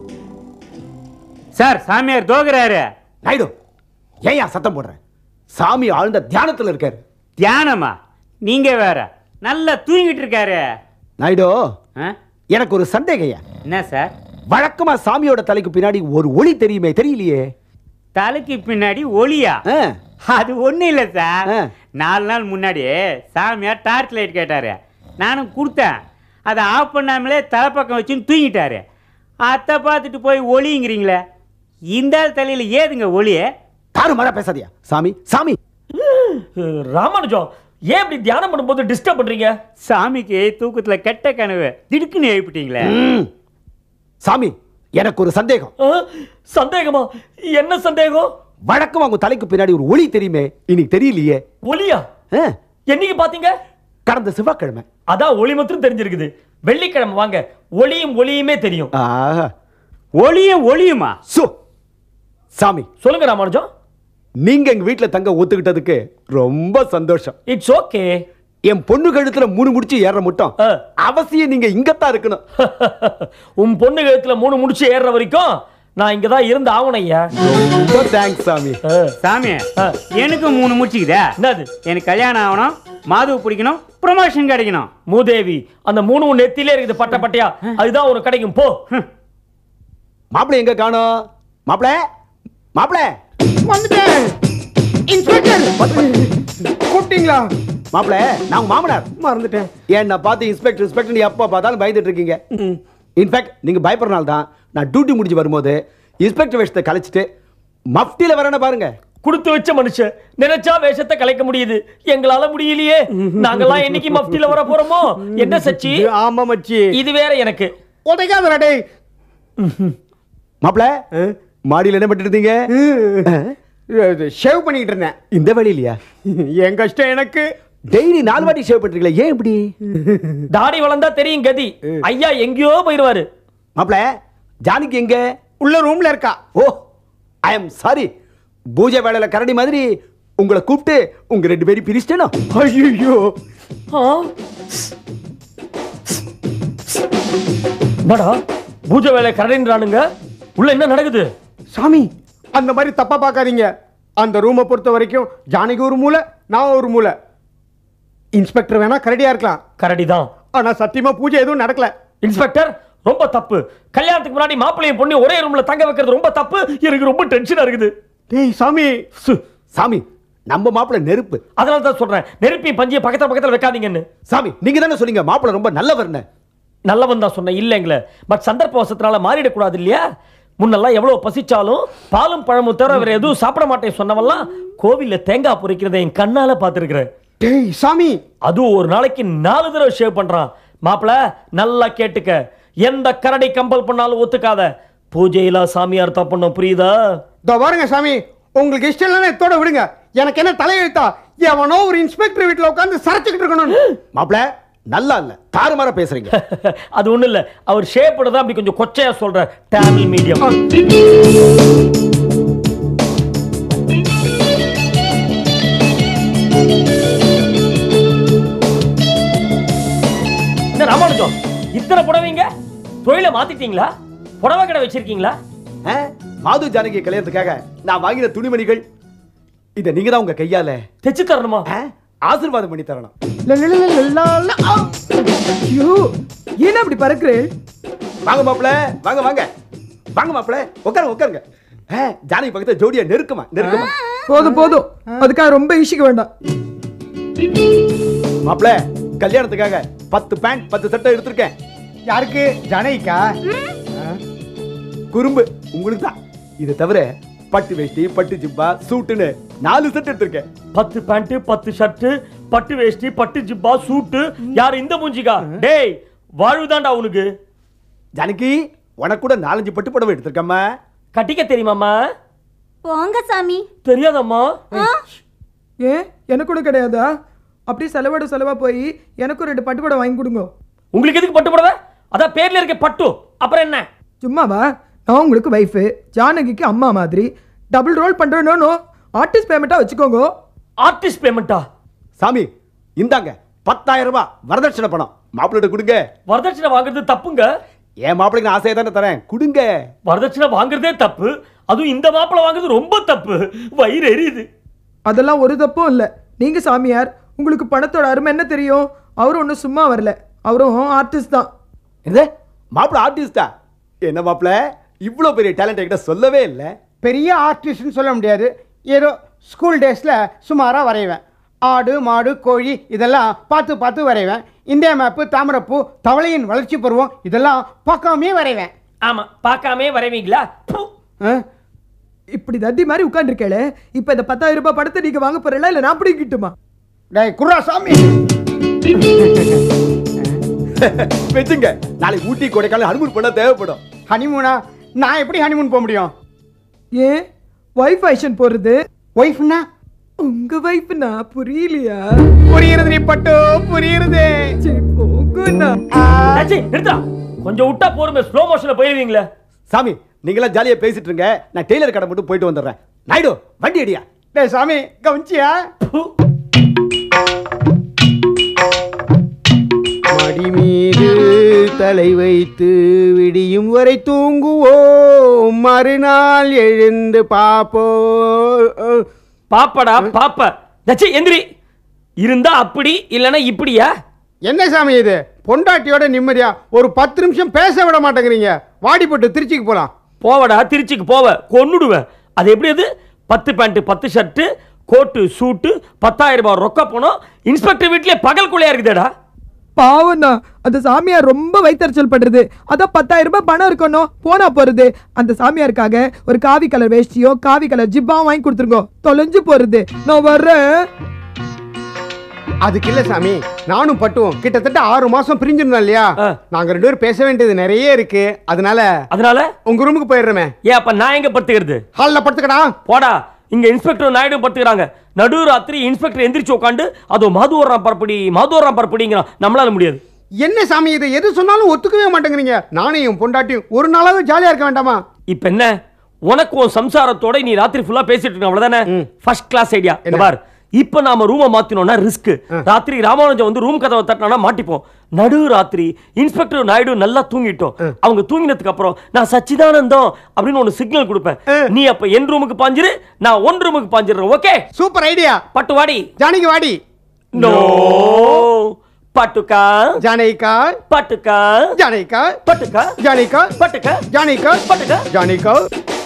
Speaker 6: சார். சாமியார் தோகுறாரு.
Speaker 5: நாயுடு, ஏன் சத்தம் போடுற? சாமி ஆழ்ந்த தியானத்துல இருக்காரு.
Speaker 6: தியானமா? நீங்க வேற. நல்லா தூங்கிட்டு இருக்காரு.
Speaker 5: நாயுடு, எனக்கு ஒரு சந்தேகம்.
Speaker 6: என்ன சார்?
Speaker 5: வழக்கமா சாமியோட தலைக்கு பின்னாடி ஒரு ஒளி தெரியுமே, தெரியலையே?
Speaker 6: தலைக்கு பின்னாடி ஒளியா? அது ஒண்ணு இல்ல சார். 4 நாள் முன்னாடி சாமியார் டார்ச் லைட் கேட்டாரு. நானும் கொடுத்தேன். அதை ஆஃப் பண்ணாமலே தலைப்பக்கம் வச்சுன்னு தூங்கிட்டாரு. அத்தை பார்த்துட்டு போய் ஒளிங்கிறீங்களே, இந்த தலையில ஏதுங்க ஒளியே?
Speaker 5: தாறு மாறா பேசாதியா சாமி. சாமி
Speaker 3: ராமானுஜம், ஏன் இப்படி தியானம் பண்ணும்போது டிஸ்டர்ப் பண்றீங்க?
Speaker 6: சாமிக்கு தூக்கத்துல கெட்ட கனவு திடுக்குன்னு எழுப்பிட்டீங்களே.
Speaker 5: சாமி, எனக்கு ஒரு சந்தேகம்.
Speaker 3: சந்தேகமா? என்ன சந்தேகம்?
Speaker 5: வழக்கமா உங்க தலைக்கு பின்னாடி ஒரு ஒளி தெரியுமே, இன்னைக்கு தெரியலையே.
Speaker 3: ஒளியா? என்னைக்கு பாத்தீங்க?
Speaker 5: கடந்த செவ்வாய்க்கிழமை.
Speaker 3: அதான் ஒளி மட்டும் தெரிஞ்சிருக்குது. வெள்ளிக்கிழமை வாங்க, ஒளியும் ஒளியுமே தெரியும்.
Speaker 6: ஒளியும் ஒளியுமா?
Speaker 5: சாமி
Speaker 3: சொல்லுங்க ராமானுஜம்.
Speaker 5: நீங்க எங்க வீட்டுல தங்க ஒத்துக்கிட்டதுக்கு ரொம்ப சந்தோஷம்.
Speaker 3: It's okay.
Speaker 5: என் பொண்ணு கழுத்துல 3 முடிச்சு ஏற மட்டும் அவசியம் நீங்க இங்கத்தான் இருக்கணும்.
Speaker 3: உன் பொண்ணு கழுத்துல 3 முடிச்சு ஏற வரைக்கும் நான் இங்கதான் இருந்து ஆகணும் ஐயா.
Speaker 5: ரொம்ப தேங்க்ஸ் சாமி.
Speaker 6: சாமி, எனக்கு 3 முடிச்சுக்குதா?
Speaker 3: என்னது?
Speaker 6: எனக்கு கல்யாணம் ஆகணும், மாதுவை பிடிக்கணும், ப்ரமோஷன் கிடைக்கணும்.
Speaker 3: மூதேவி, அந்த 3 உன் நெத்திலே இருக்குது பட்ட பட்டையா. அதுதான் உனக்கு கிடைக்கும். போ.
Speaker 5: மாப்பிள்ளை எங்க காணோம்? மாப்பிள்ளை, மாப்பிள்ளை
Speaker 15: வந்துட்டேன். இன்ஸ்பெக்டர் கூப்பிட்டீங்களா?
Speaker 5: மாப்பிள்ளை, நான் மாமனார்.
Speaker 15: மறந்துட்டேன்.
Speaker 5: என்ன பார்த்து இன்ஸ்பெக்டர் இன்ஸ்பெக்டர் எப்ப பார்த்தாலும் பயந்துட்டு இருக்கீங்க. இன்ஃபேக்ட் நீங்க பயப்படுறனால தான் நான் டியூட்டி முடிஞ்சு வரும்போது இன்ஸ்பெக்டர் வேஷத்தை கலைச்சிட்டு மஃப்டில வரேன்னு பாருங்க.
Speaker 3: கொடுத்து வச்ச மனுஷன் நினைச்சா வேஷத்தை கலைக்க முடியுது, எங்களால முடியலையே. நாங்கெல்லாம் என்னைக்கு மஃப்டில வர போறோமோ? என்ன சச்சி?
Speaker 15: ஆமா மச்சி.
Speaker 3: இது வேற எனக்கு.
Speaker 15: உதைக்காதடா டேய்.
Speaker 5: மாப்பிள்ளை, மாடியில் என்ன பண்ணிட்டு இருந்தீங்க?
Speaker 15: ஷேவ் பண்ணிட்டு இருந்தேன்.
Speaker 5: இந்த வழியிலையா?
Speaker 15: என் கஷ்டம் எனக்கு.
Speaker 5: டெய்லி 4 வாட்டி ஷேவ் பண்றீங்களா? ஏன் இப்படி?
Speaker 3: தாடி வளர்ந்தா தெரியும் கதி. ஐயா எங்கேயோ போயிருவாரு.
Speaker 5: மாப்பிள்ளை, ஜானகி எங்க?
Speaker 15: உள்ள ரூம்ல இருக்கா.
Speaker 5: Oh, I am sorry. பூஜை வேளையில கரடி மாதிரி உங்களை கூப்பிட்டு உங்க 2 பேரும் பிரிச்சிட்டேனோ?
Speaker 15: ஐயோ,
Speaker 3: என்னடா பூஜை வேலை கரடின்றானுங்க? உள்ள என்ன நடக்குது?
Speaker 15: சாமி, அந்த மாதிரி தப்பா பார்க்காதீங்க. அந்த ரூமை பொறுத்த வரைக்கும் ஜானகி ஒரு மூலை, நான் ஒரு மூலை. இன்ஸ்பெக்டர் வேணா கரடியா இருக்கலாம்.
Speaker 3: கரடி தான்.
Speaker 15: ஆனா சத்தியமா பூஜை எதுவும் நடக்கல.
Speaker 3: இன்ஸ்பெக்டர், ரொம்ப தப்பு. கல்யாணத்துக்கு முன்னாடி மாப்பிள்ளையும் பொண்ணு ஒரே ரூம்ல தங்க வைக்கிறது ரொம்ப தப்பு. எனக்கு ரொம்ப டென்ஷனா இருக்குது.
Speaker 15: டேய் சாமி.
Speaker 5: சாமி, நம்ம மாப்பிள்ளை நெருப்பு.
Speaker 3: அதனால தான் சொல்றேன், நெருப்பி பஞ்சிய பக்கத்துல பக்கத்துல வைக்காதீங்கன்னு.
Speaker 5: சாமி, நீங்க தானே சொன்னீங்க மாப்பிள்ளை ரொம்ப நல்லவர்னு.
Speaker 3: நல்லவன் தான் சொன்னேன் இல்லைங்களே. பட் சந்தர்ப்பவசத்தினால மாறிடக்கூடாது இல்லையா? முன்னெல்லாம் எவ்வளவு பசிச்சாலும் பாலும் பழமும் தவிர வேற எதுவும் சாப்பிட மாட்டேன் சொன்னவெல்லாம் கோவில்ல தேங்காய் பொறிக்கிறத என் கண்ணால பார்த்திருக்கிறேன்.
Speaker 15: டேய் சாமி,
Speaker 3: அதுவும் ஒரு நாளைக்கு 4 தடவை ஷேவ் பண்றான். மாப்பிள்ள நல்லா கேட்டுக்க, எந்த கரடி கம்பல் பண்ணாலும் ஒத்துக்காத. பூஜையில சாமியார் தப்பணும், புரியுதா?
Speaker 15: இதோ பாருங்க சாமி, உங்களுக்கு இஷ்டம் இல்லைன்னா எத்தோட விடுங்க. எனக்கு என்ன தலையெழுத்தா? எவனோ ஒரு இன்ஸ்பெக்டர் வீட்டுல உட்கார்ந்து சரச்சுக்கிட்டு இருக்கணும்.
Speaker 5: மாப்பிள்ள நல்லா இல்ல, தாறுமாறா பேசுறீங்க.
Speaker 3: அது ஒண்ணு இல்ல, அவர் ஷேப் பண்ணதான் அப்படி கொஞ்சம் கொச்சையா சொல்ற. தமிழ் மீடியம். என்ன ராமானுஜம், இத்தனை புடவைங்க தொழில மாத்திட்டீங்களா? புடவை கடை வச்சிருக்கீங்களா?
Speaker 5: மாது ஜானகி கல்யாணத்துக்காக நான் வாங்கின துணிமணிகள் இத நீங்க தான் உங்க கையால
Speaker 3: தைச்சு தரணுமா?
Speaker 5: ஆசீர்வாதம் பண்ணி தரணும்.
Speaker 12: ஏன் அப்படி பறக்குறே?
Speaker 5: வாங்க மாப்பிள்ள, வாங்க வாங்க வாங்க மாப்பிள்ள, உட்காருங்க உட்காருங்க. ஜானகி பக்கத்துல ஜோடியா நெருக்கமா நெருக்கமா.
Speaker 12: போதும் போதும், அதுக்காக ரொம்ப இஷிக்க வேண்டாம்.
Speaker 5: மாப்பிள்ள, கல்யாணத்துக்காக 10 பேண்ட் 10 சட்டை எடுத்திருக்கேன்.
Speaker 15: யாருக்கு? ஜானகிக்கா?
Speaker 5: குறும்பு உங்களுக்கு தான். இதை தவிர பட்டு வேஷ்டி பட்டு ஜிப்பா சூட்டுன்னு 4 செட் எடுத்திருக்கேன்.
Speaker 3: 10 பேண்ட் 10 ஷர்ட் பட்டு வேஷ்டி பட்டு ஜிப்பா சூட்டு. யார் இந்த மூஞ்சிக்கா? டேய் வாழ்வுதான்டா உனக்கு.
Speaker 5: ஜானகி உனக்கு கூட 4-5 பட்டு புடவை எடுத்திருக்கம்மா.
Speaker 3: கட்டிக்க தெரியுமாம்மா?
Speaker 1: போங்க சாமி.
Speaker 3: தெரியாதம்மா.
Speaker 12: ஏன் எனக்கு கூட கிடையாதா? அப்படி செலவா போய் எனக்கும் 2 பட்டு புடவை வாங்கி கொடுங்க.
Speaker 3: உங்களுக்கு எதுக்கு பட்டு புடவை? அதான் பேர்ல இருக்க பட்டு. அப்புறம் என்ன?
Speaker 12: சும்மாவா? நான் உங்களுக்கு வைஃபு, ஜானகிக்கு அம்மா மாதிரி. டபுள் ரோல் பண்றேனோ ஆர்டிஸ்ட் பேமெண்ட்டா வச்சுக்கோங்க.
Speaker 3: ஆர்டிஸ்ட் பேமெண்ட்டா?
Speaker 5: சாமி இந்தாங்க 10,000 ரூபாய் வரதட்சணை பணம். மாப்பிள்ளை கொடுங்க.
Speaker 3: வரதட்சணை வாங்குறது தப்புங்க.
Speaker 5: என் மாப்பிள்ளைக்கு ஆசையை தானே தரேன், கொடுங்க.
Speaker 3: வரதட்சணை வாங்குறதே தப்பு, அதுவும் இந்த மாப்பிள்ளை வாங்குறது ரொம்ப தப்பு. வயிறு எரியுது.
Speaker 12: அதெல்லாம் ஒரு தப்பும் இல்லை. நீங்க சாமியார், உங்களுக்கு பணத்தோட அருமை என்ன தெரியும்? அவரும் ஒன்றும் சும்மா வரல, அவரும் ஆர்டிஸ்ட் தான்.
Speaker 5: என்ன மாப்பிள்ளை ஆர்டிஸ்டா? என்ன மாப்பிள்ளை இவ்வளோ பெரிய டேலண்ட் என்கிட்ட சொல்லவே இல்லை.
Speaker 15: பெரிய ஆர்டிஸ்ட்னு சொல்ல முடியாது. ஏதோ ஸ்கூல் டேஸில் சுமாராக வரைவேன். ஆடு மாடு கோழி இதெல்லாம் பார்த்து பார்த்து வரைவேன். இந்தியா மேப்பு தாமரப்பூ தவளையின் வளர்ச்சி பருவம் இதெல்லாம் பார்க்காமே வரைவேன்.
Speaker 3: ஆமா பார்க்காமே வரைவீங்களா?
Speaker 12: இப்படி தத்தி மாதிரி உட்காந்துருக்கேளே, இப்போ இந்த 10,000 ரூபாய் படத்தை நீங்க வாங்க போறீங்களா இல்லை நான் பிடிக்கிட்டுமா?
Speaker 15: டேய் குர்ரா சாமி
Speaker 5: வச்சுங்க. நாளைக்கு ஊட்டி கொடைக்கானல் ஹனிமூன் பண்ண தேவைப்படும்.
Speaker 15: ஹனிமூனா? நான் எப்படி ஹனிமூன் போக முடியும்?
Speaker 12: ஏன் வைஃப் ஐஷன் போறது?
Speaker 15: வைஃப்னா
Speaker 12: உங்க வைஃப்னா புரியலையா?
Speaker 15: புரியுறது நீ பட்டு புரியுறது.
Speaker 3: நிறுத்தா, கொஞ்சம் விட்டா போறமே, ஸ்லோ மோஷன்ல போயிருவீங்களே.
Speaker 5: சாமி நீங்களா ஜாலியா பேசிட்டு இருங்க, நான் டெய்லர் கடை மட்டும் போயிட்டு வந்துடுறேன். நாயுடு வண்டி அடியா.
Speaker 15: டேய் சாமி கவனிச்சியா? மடி மீது தலை வைத்து விடியும் வரை தூங்குவோம், மறுநாள் எழுந்து பாப்போம்.
Speaker 3: பாப்படா பாப்ப. தச்சி எந்திரி. இருந்தா அப்படி இல்லனா இப்படியா?
Speaker 15: என்ன சாமி இது? பொண்டாட்டியோட நிம்மதியா ஒரு 10 நிமிஷம் பேச விட மாட்டேங்கிறீங்க. வாடி போட்டு திருச்சிக்கு போலாம்.
Speaker 3: போவடா, திருச்சிக்கு போவ, கொன்னுடுவேன். அது எப்படி? அது 10 பேண்ட் 10 ஷர்ட் கோட்டு சூட்டு 10,000 ரூபாய் ரொக்க போனோம். இன்ஸ்பெக்டர் வீட்லயே பகல் கொள்ளையா இருக்குதேடா.
Speaker 12: பாவண்ணா, அந்த சாமியார் ரொம்ப வைத்தறிச்சல் பண்றது. அதான் 10,000 ரூபாய் பணம் இருக்கணும், போனா போறது. அந்த சாமியாருக்காக ஒரு காவி கலர் வேஷ்டியோ காவி கலர் ஜிப்பாவும் வாங்கி கொடுத்துருங்க. தொலைஞ்சு போறது. நான் வர்றேன்.
Speaker 15: அதுக்கு இல்ல சாமி, நானும் பட்டுவோம் கிட்டத்தட்ட 6 மாசம் பிரிஞ்சிருந்தோம் இல்லையா? நாங்க 2 பேரும் பேச வேண்டியது நிறைய இருக்கு. அதனால உங்க ரூமுக்கு போயிடுறேன்.
Speaker 3: ஏன் அப்ப நான் எங்க படுத்துக்கிறது?
Speaker 15: ஹால்ல படுத்துக்கடா.
Speaker 3: போடா. இங்க இன்ஸ்பெக்டர் நாயுடு படுத்துக்கிறாங்க. நடு ராத்திரி இன்ஸ்பெக்டர் எந்திரிச்சு உட்காந்து அதோ மாதுவரம் பரப்படிங்கிறான். நம்மளால முடியாது.
Speaker 15: என்ன சாமி இது? எது சொன்னாலும் ஒத்துக்கவே மாட்டேங்கிறீங்க. நானும் பொண்டாட்டியும் ஒரு நாளாவது ஜாலியா இருக்க வேண்டாமா?
Speaker 3: இப்ப என்ன உனக்கு உன் சம்சாரத்தோட நீ ராத்திரி ஃபுல்லா பேசிட்டு இருக்க, அவ்வளவுதானே? First class idea. பார், இப்ப நாம ரூமை மாத்தினோம்னா ரிஸ்க். ராத்திரி ராமானுஜம் வந்து ரூம் கதவை தட்டினா மாட்டிப்போம். நடு ராத்திரி இன்ஸ்பெக்டர் நாயுடு நல்லா தூங்கிட்டோம். அவங்க தூங்கினதுக்கு அப்புறம் நான் சச்சிதானந்தம் அப்படின்னு ஒரு சிக்னல் கொடுப்பேன். நீ அப்ப என் ரூமுக்கு பாஞ்சிரு, நான் ஒன் ரூமுக்கு பாஞ்சிடுறேன். ஓகே?
Speaker 15: Super idea.
Speaker 3: பட்டு வாடி.
Speaker 15: ஜானகி வாடி.
Speaker 3: நோ பட்டுக்கா
Speaker 15: ஜானகிக்கா
Speaker 3: பட்டுக்கா
Speaker 15: ஜானகிக்கா
Speaker 3: பட்டுக்கா
Speaker 15: ஜானகிக்கா
Speaker 3: பட்டுக்கா
Speaker 15: ஜானகிக்கா
Speaker 3: பட்டுக்கா
Speaker 15: ஜானகிக்கா.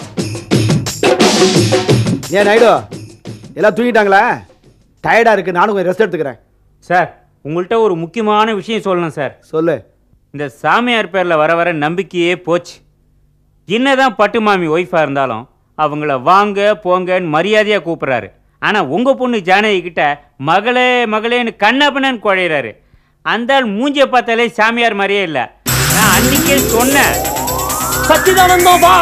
Speaker 5: ஏன் நாயுடு எல்லாம் தூங்கிட்டாங்களா? டயர்டா இருக்கு, நானும் கொஞ்சம் ரெஸ்ட் எடுத்துக்கிறேன்.
Speaker 6: சார் உங்கள்கிட்ட ஒரு முக்கியமான விஷயம் சொல்லணும் சார்.
Speaker 5: சொல்லு.
Speaker 6: இந்த சாமியார் பேர்ல வர வர நம்பிக்கையே போச்சு. என்னதான் பட்டு மாமி ஒய்ஃபா இருந்தாலும் அவங்கள வாங்க போங்கன்னு மரியாதையா கூப்பிடுறாரு. ஆனா உங்க பொண்ணு ஜானகி கிட்ட மகளே மகளேன்னு கண்ணப்பனன்னு குழையிறாரு. அந்த மூஞ்சிய பார்த்தாலே சாமியார் மாதிரியே இல்ல. நான் அன்னைக்கே சொன்னேன்.
Speaker 3: சச்சிதானந்தம் வா.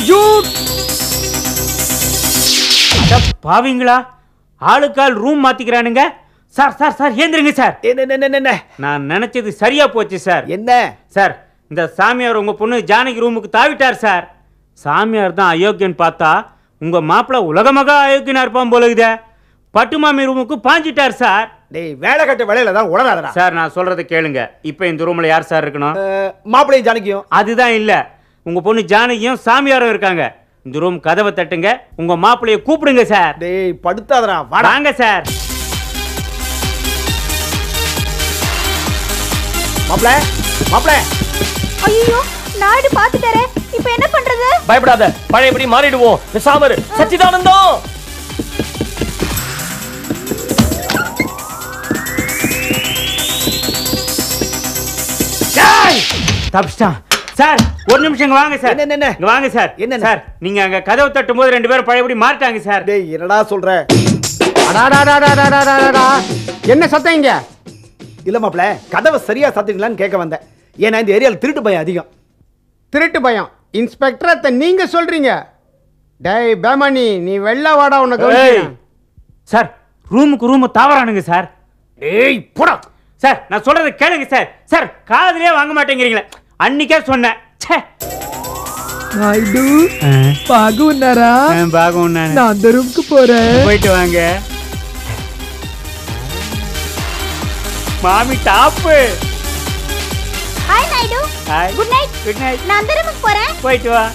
Speaker 6: பாவீங்களா? ஆளுக்கால் ரூம் மாத்திக்கிறானுங்க. சார் சார் சார் ஏந்திருங்க சார்.
Speaker 5: என்ன
Speaker 6: நான் நினைச்சது சரியா போச்சு சார்.
Speaker 5: என்ன
Speaker 6: சார்? இந்த சாமியார் உங்க பொண்ணு ஜானகி ரூமுக்கு தாவிட்டார் சார். சாமியார் தான் அயோக்கியன்னு பார்த்தா உங்க மாப்பிள்ள உலகமகா அயோக்கியனா இருப்பான் போலுதே. பட்டு மாமி ரூமுக்கு பாஞ்சிட்டார் சார்.
Speaker 5: டேய் வேலை கட்ட வேலையில தான் உளறாதடா.
Speaker 6: சார் நான் சொல்றதை கேளுங்க. இப்போ இந்த ரூம்ல யார் சார் இருக்கணும்?
Speaker 5: மாப்பிள்ளையும் ஜானகியும்.
Speaker 6: அதுதான் இல்ல, உங்க பொண்ணு ஜானகியும் சாமியாரும் இருக்காங்க. இந்த ரூம் கதவை தட்டுங்க, உங்க மாப்பிள்ளைய கூப்பிடுங்க சார்.
Speaker 5: டேய் படுத்தாதடா,
Speaker 6: வாங்க சார்.
Speaker 5: மாப்பிள்ளை
Speaker 1: ஐயோ நாயுடு பாத்துட்டாரே, இப்போ என்ன பண்றது?
Speaker 3: பயப்படாத, பழையபடி மாறிடுவோம். பேசாம இரு. சச்சிதானந்தம்
Speaker 6: தப்பிச்சிட்டான் சார். ஒரு நிமிஷம் இங்க வாங்க சார்.
Speaker 5: என்ன
Speaker 6: இங்க வாங்க சார்.
Speaker 5: என்ன
Speaker 6: சார் நீங்க அங்க கதவு தட்டும் போது 2 பேரும் பழையபடி மாறிட்டாங்க சார்.
Speaker 5: டேய் என்னடா சொல்ற?
Speaker 15: என்ன சத்தம் இங்க?
Speaker 5: இல்ல மாப்ள, கதவை சரியா சாத்திட்டீங்களான்னு கேட்க வந்தேன். ஏன்னா இந்த ஏரியால திருட்டு பயம் அதிகம்.
Speaker 15: திருட்டு பயம் இன்ஸ்பெக்டர் நீங்க சொல்றீங்க? டேய் பேமானி, நீ வெள்ள வாடா உனக்கு.
Speaker 6: சார் ரூமுக்கு ரூம் தாவறானுங்க சார்.
Speaker 5: டேய் போடா.
Speaker 6: சார் நான் சொல்றத கேளுங்க சார். சார் காதுலயே வாங்க மாட்டேங்கிறீங்களே. அன்னிக்கே சொன்னேன். ச்சே.
Speaker 12: நாயுடு பாகு ఉన్నారా?
Speaker 6: பாகு ఉన్నాను.
Speaker 12: நான் அந்த ரூமுக்கு போறேன்.
Speaker 6: போயிட்டு வாங்க. மாமி டாப்.
Speaker 1: Hi Naidu.
Speaker 6: Hi.
Speaker 1: Good night.
Speaker 6: Good night.
Speaker 1: நான் அந்த ரூமுக்கு போறேன்.
Speaker 6: போயிட்டு வா.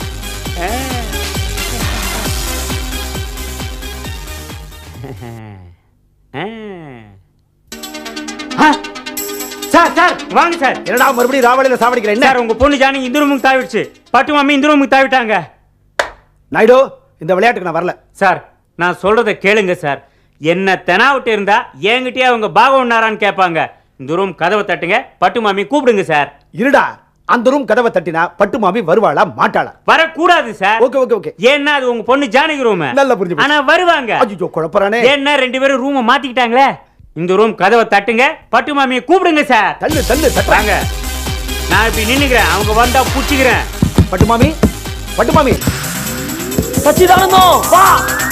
Speaker 6: சார் சார் வாங்க சார்.
Speaker 5: என்னடா மறுபடியும் ராவலில சாவடிக்கிற? என்ன
Speaker 6: சார் உங்க பொண்ணு ஜானி இந்த ரூமுக்கு தாவிடுச்சு. பட்டு மாமி இந்த ரூமுக்கு தாவிட்டாங்க.
Speaker 5: நாயுடு, இந்த விளையாட்டுக்கு நான் வரல.
Speaker 6: சார் நான் சொல்றத கேளுங்க சார். என்ன தெனாவிட்டு இருந்தா என்கிட்டயே அவங்க பாகம் உண்ணாரான்னு கேட்பாங்க. இந்த ரூம் கதவை தட்டுங்க, பட்டு மாமி கூப்பிடுங்க சார்.
Speaker 5: இருடா, அந்த ரூம் கதவை தட்டினா பட்டு மாமி வருவாளா மாட்டாளா?
Speaker 6: வரக்கூடாது சார்.
Speaker 5: Okay okay okay.
Speaker 6: ஏன்னா அது உங்க பொண்ணு ஜானகி ரூம்.
Speaker 5: நல்லா புரிஞ்சு.
Speaker 6: ஆனா வருவாங்க.
Speaker 5: ஐயோ குழப்பறானே.
Speaker 6: ஏன்னா 2 பேரும் ரூமை மாத்திக்கிட்டாங்களே. இந்த ரூம் கதவை தட்டுங்க, பட்டு மாமியை கூப்பிடுங்க சார்.
Speaker 5: தள்ளு தள்ளு தட்டுறாங்க.
Speaker 6: நான் இப்படி நின்னுக்கிறேன், அவங்க வந்தா புடிச்சுக்கிறேன்.
Speaker 5: பட்டு மாமி, பட்டு மாமி.
Speaker 3: சச்சிதானந்தம் வா.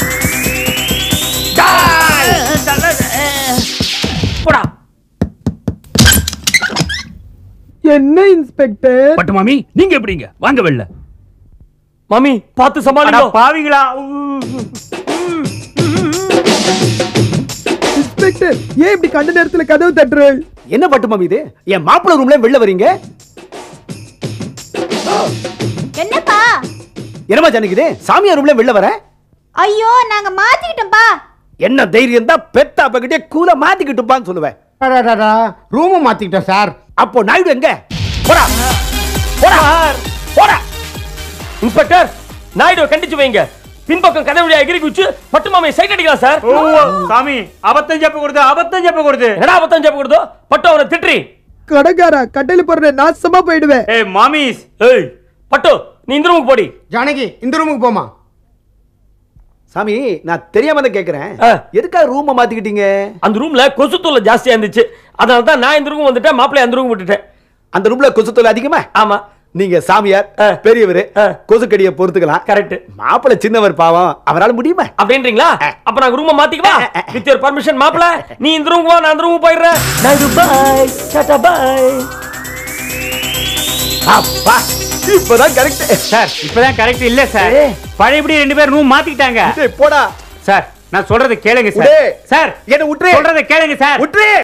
Speaker 3: போடா.
Speaker 12: என்ன இன்ஸ்பெக்டர்?
Speaker 3: பட்டு மாமி நீங்க எப்படிங்க? வாங்க வெளில. மாமி பார்த்து சமாளிங்க.
Speaker 6: பாவிங்களா.
Speaker 12: இன்ஸ்பெக்டர் ஏன் இப்படி கண்ட நேரத்துல கதவு தட்டுற?
Speaker 5: என்ன பட்டு மாமி இது? என் மாப்பிள்ளை ரூம்ல வெளில வரீங்க?
Speaker 1: என்னப்பா?
Speaker 5: என்னமா ஜானகிதே, சாமியார் ரூம்ல வெளில வர?
Speaker 1: ஐயோ நாங்க மாத்திக்கிட்டோம்பா.
Speaker 5: என்ன தைரியம் தான் பெத்த அப்பகிட்டே கூல மாத்திக்கிட்டுப்பான்னு சொல்லுவேன்.
Speaker 15: ரூம் மாத்திக்கிட்டோம் சார்.
Speaker 5: அப்போ நாயுடு எங்க? போடா போடா போடா.
Speaker 3: இன்ஸ்பெக்டர் நாயுடு கண்டிச்சு வைங்க. பின்பக்கம் கதை வழியா எகிரி குச்சி பட்டு மாமையை சைட் அடிக்கலாம் சார்.
Speaker 6: சாமி அபத்தம் ஜெப்ப கொடுத்து, அபத்தம் ஜெப்ப கொடுத்து.
Speaker 3: என்னடா அபத்தம் ஜெப்ப கொடுத்தோ? பட்டு அவரை திட்டுறி.
Speaker 12: கடைக்காரா கட்டையில போற நாசமா போயிடுவேன்.
Speaker 6: ஏய் மாமிஸ்.
Speaker 3: ஏய் பட்டு நீ இந்த ரூமுக்கு போடி.
Speaker 15: ஜானகி இந்த ரூமுக்கு போமா.
Speaker 5: சாமி நான் தெரியாம தான் கேக்குறேன். எதுக்காக ரூமை மாத்திக்கிட்டீங்க?
Speaker 3: அந்த ரூம்ல கொசு தொல்லை ஜாஸ்தியா இருந்துச்சு. அதனால தான் நான் இந்த ரூம் வந்துட்டேன், மாப்பிள்ளை அந்த ரூம் விட்டுட்டேன்.
Speaker 5: அந்த ரூம்ல கொசு தொல்லை அதிகமா?
Speaker 3: ஆமா.
Speaker 5: நீங்க சாமியார் பெரியவர், கொசுக்கடியை பொறுத்துக்கலாம்.
Speaker 3: கரெக்ட்.
Speaker 5: மாப்பிள்ளை சின்னவர் பாவம், அவரால் முடியுமா?
Speaker 3: அப்படின்றீங்களா? அப்ப நாங்க ரூமை மாத்திக்கவா? வித் யுவர் பர்மிஷன் மாப்பிள்ளை நீ இந்த ரூமுக்கு வா, நான் அந்த ரூமுக்கு போயிடுறேன். நாயுடு பை. Tata bye.
Speaker 5: அப்பா இப்பதான் கரெக்ட்
Speaker 6: சார். இப்பதான் கரெக்ட் இல்ல சார். பழையபடி 2 பேரும் ரூம் மாத்திக்கிட்டாங்க.
Speaker 5: போடா
Speaker 6: சார் நான் சொல்றத கேளுங்க சார். சார்
Speaker 5: என்ன விட்டுரு.
Speaker 6: சொல்றத கேளுங்க சார்.
Speaker 5: விட்டுரு.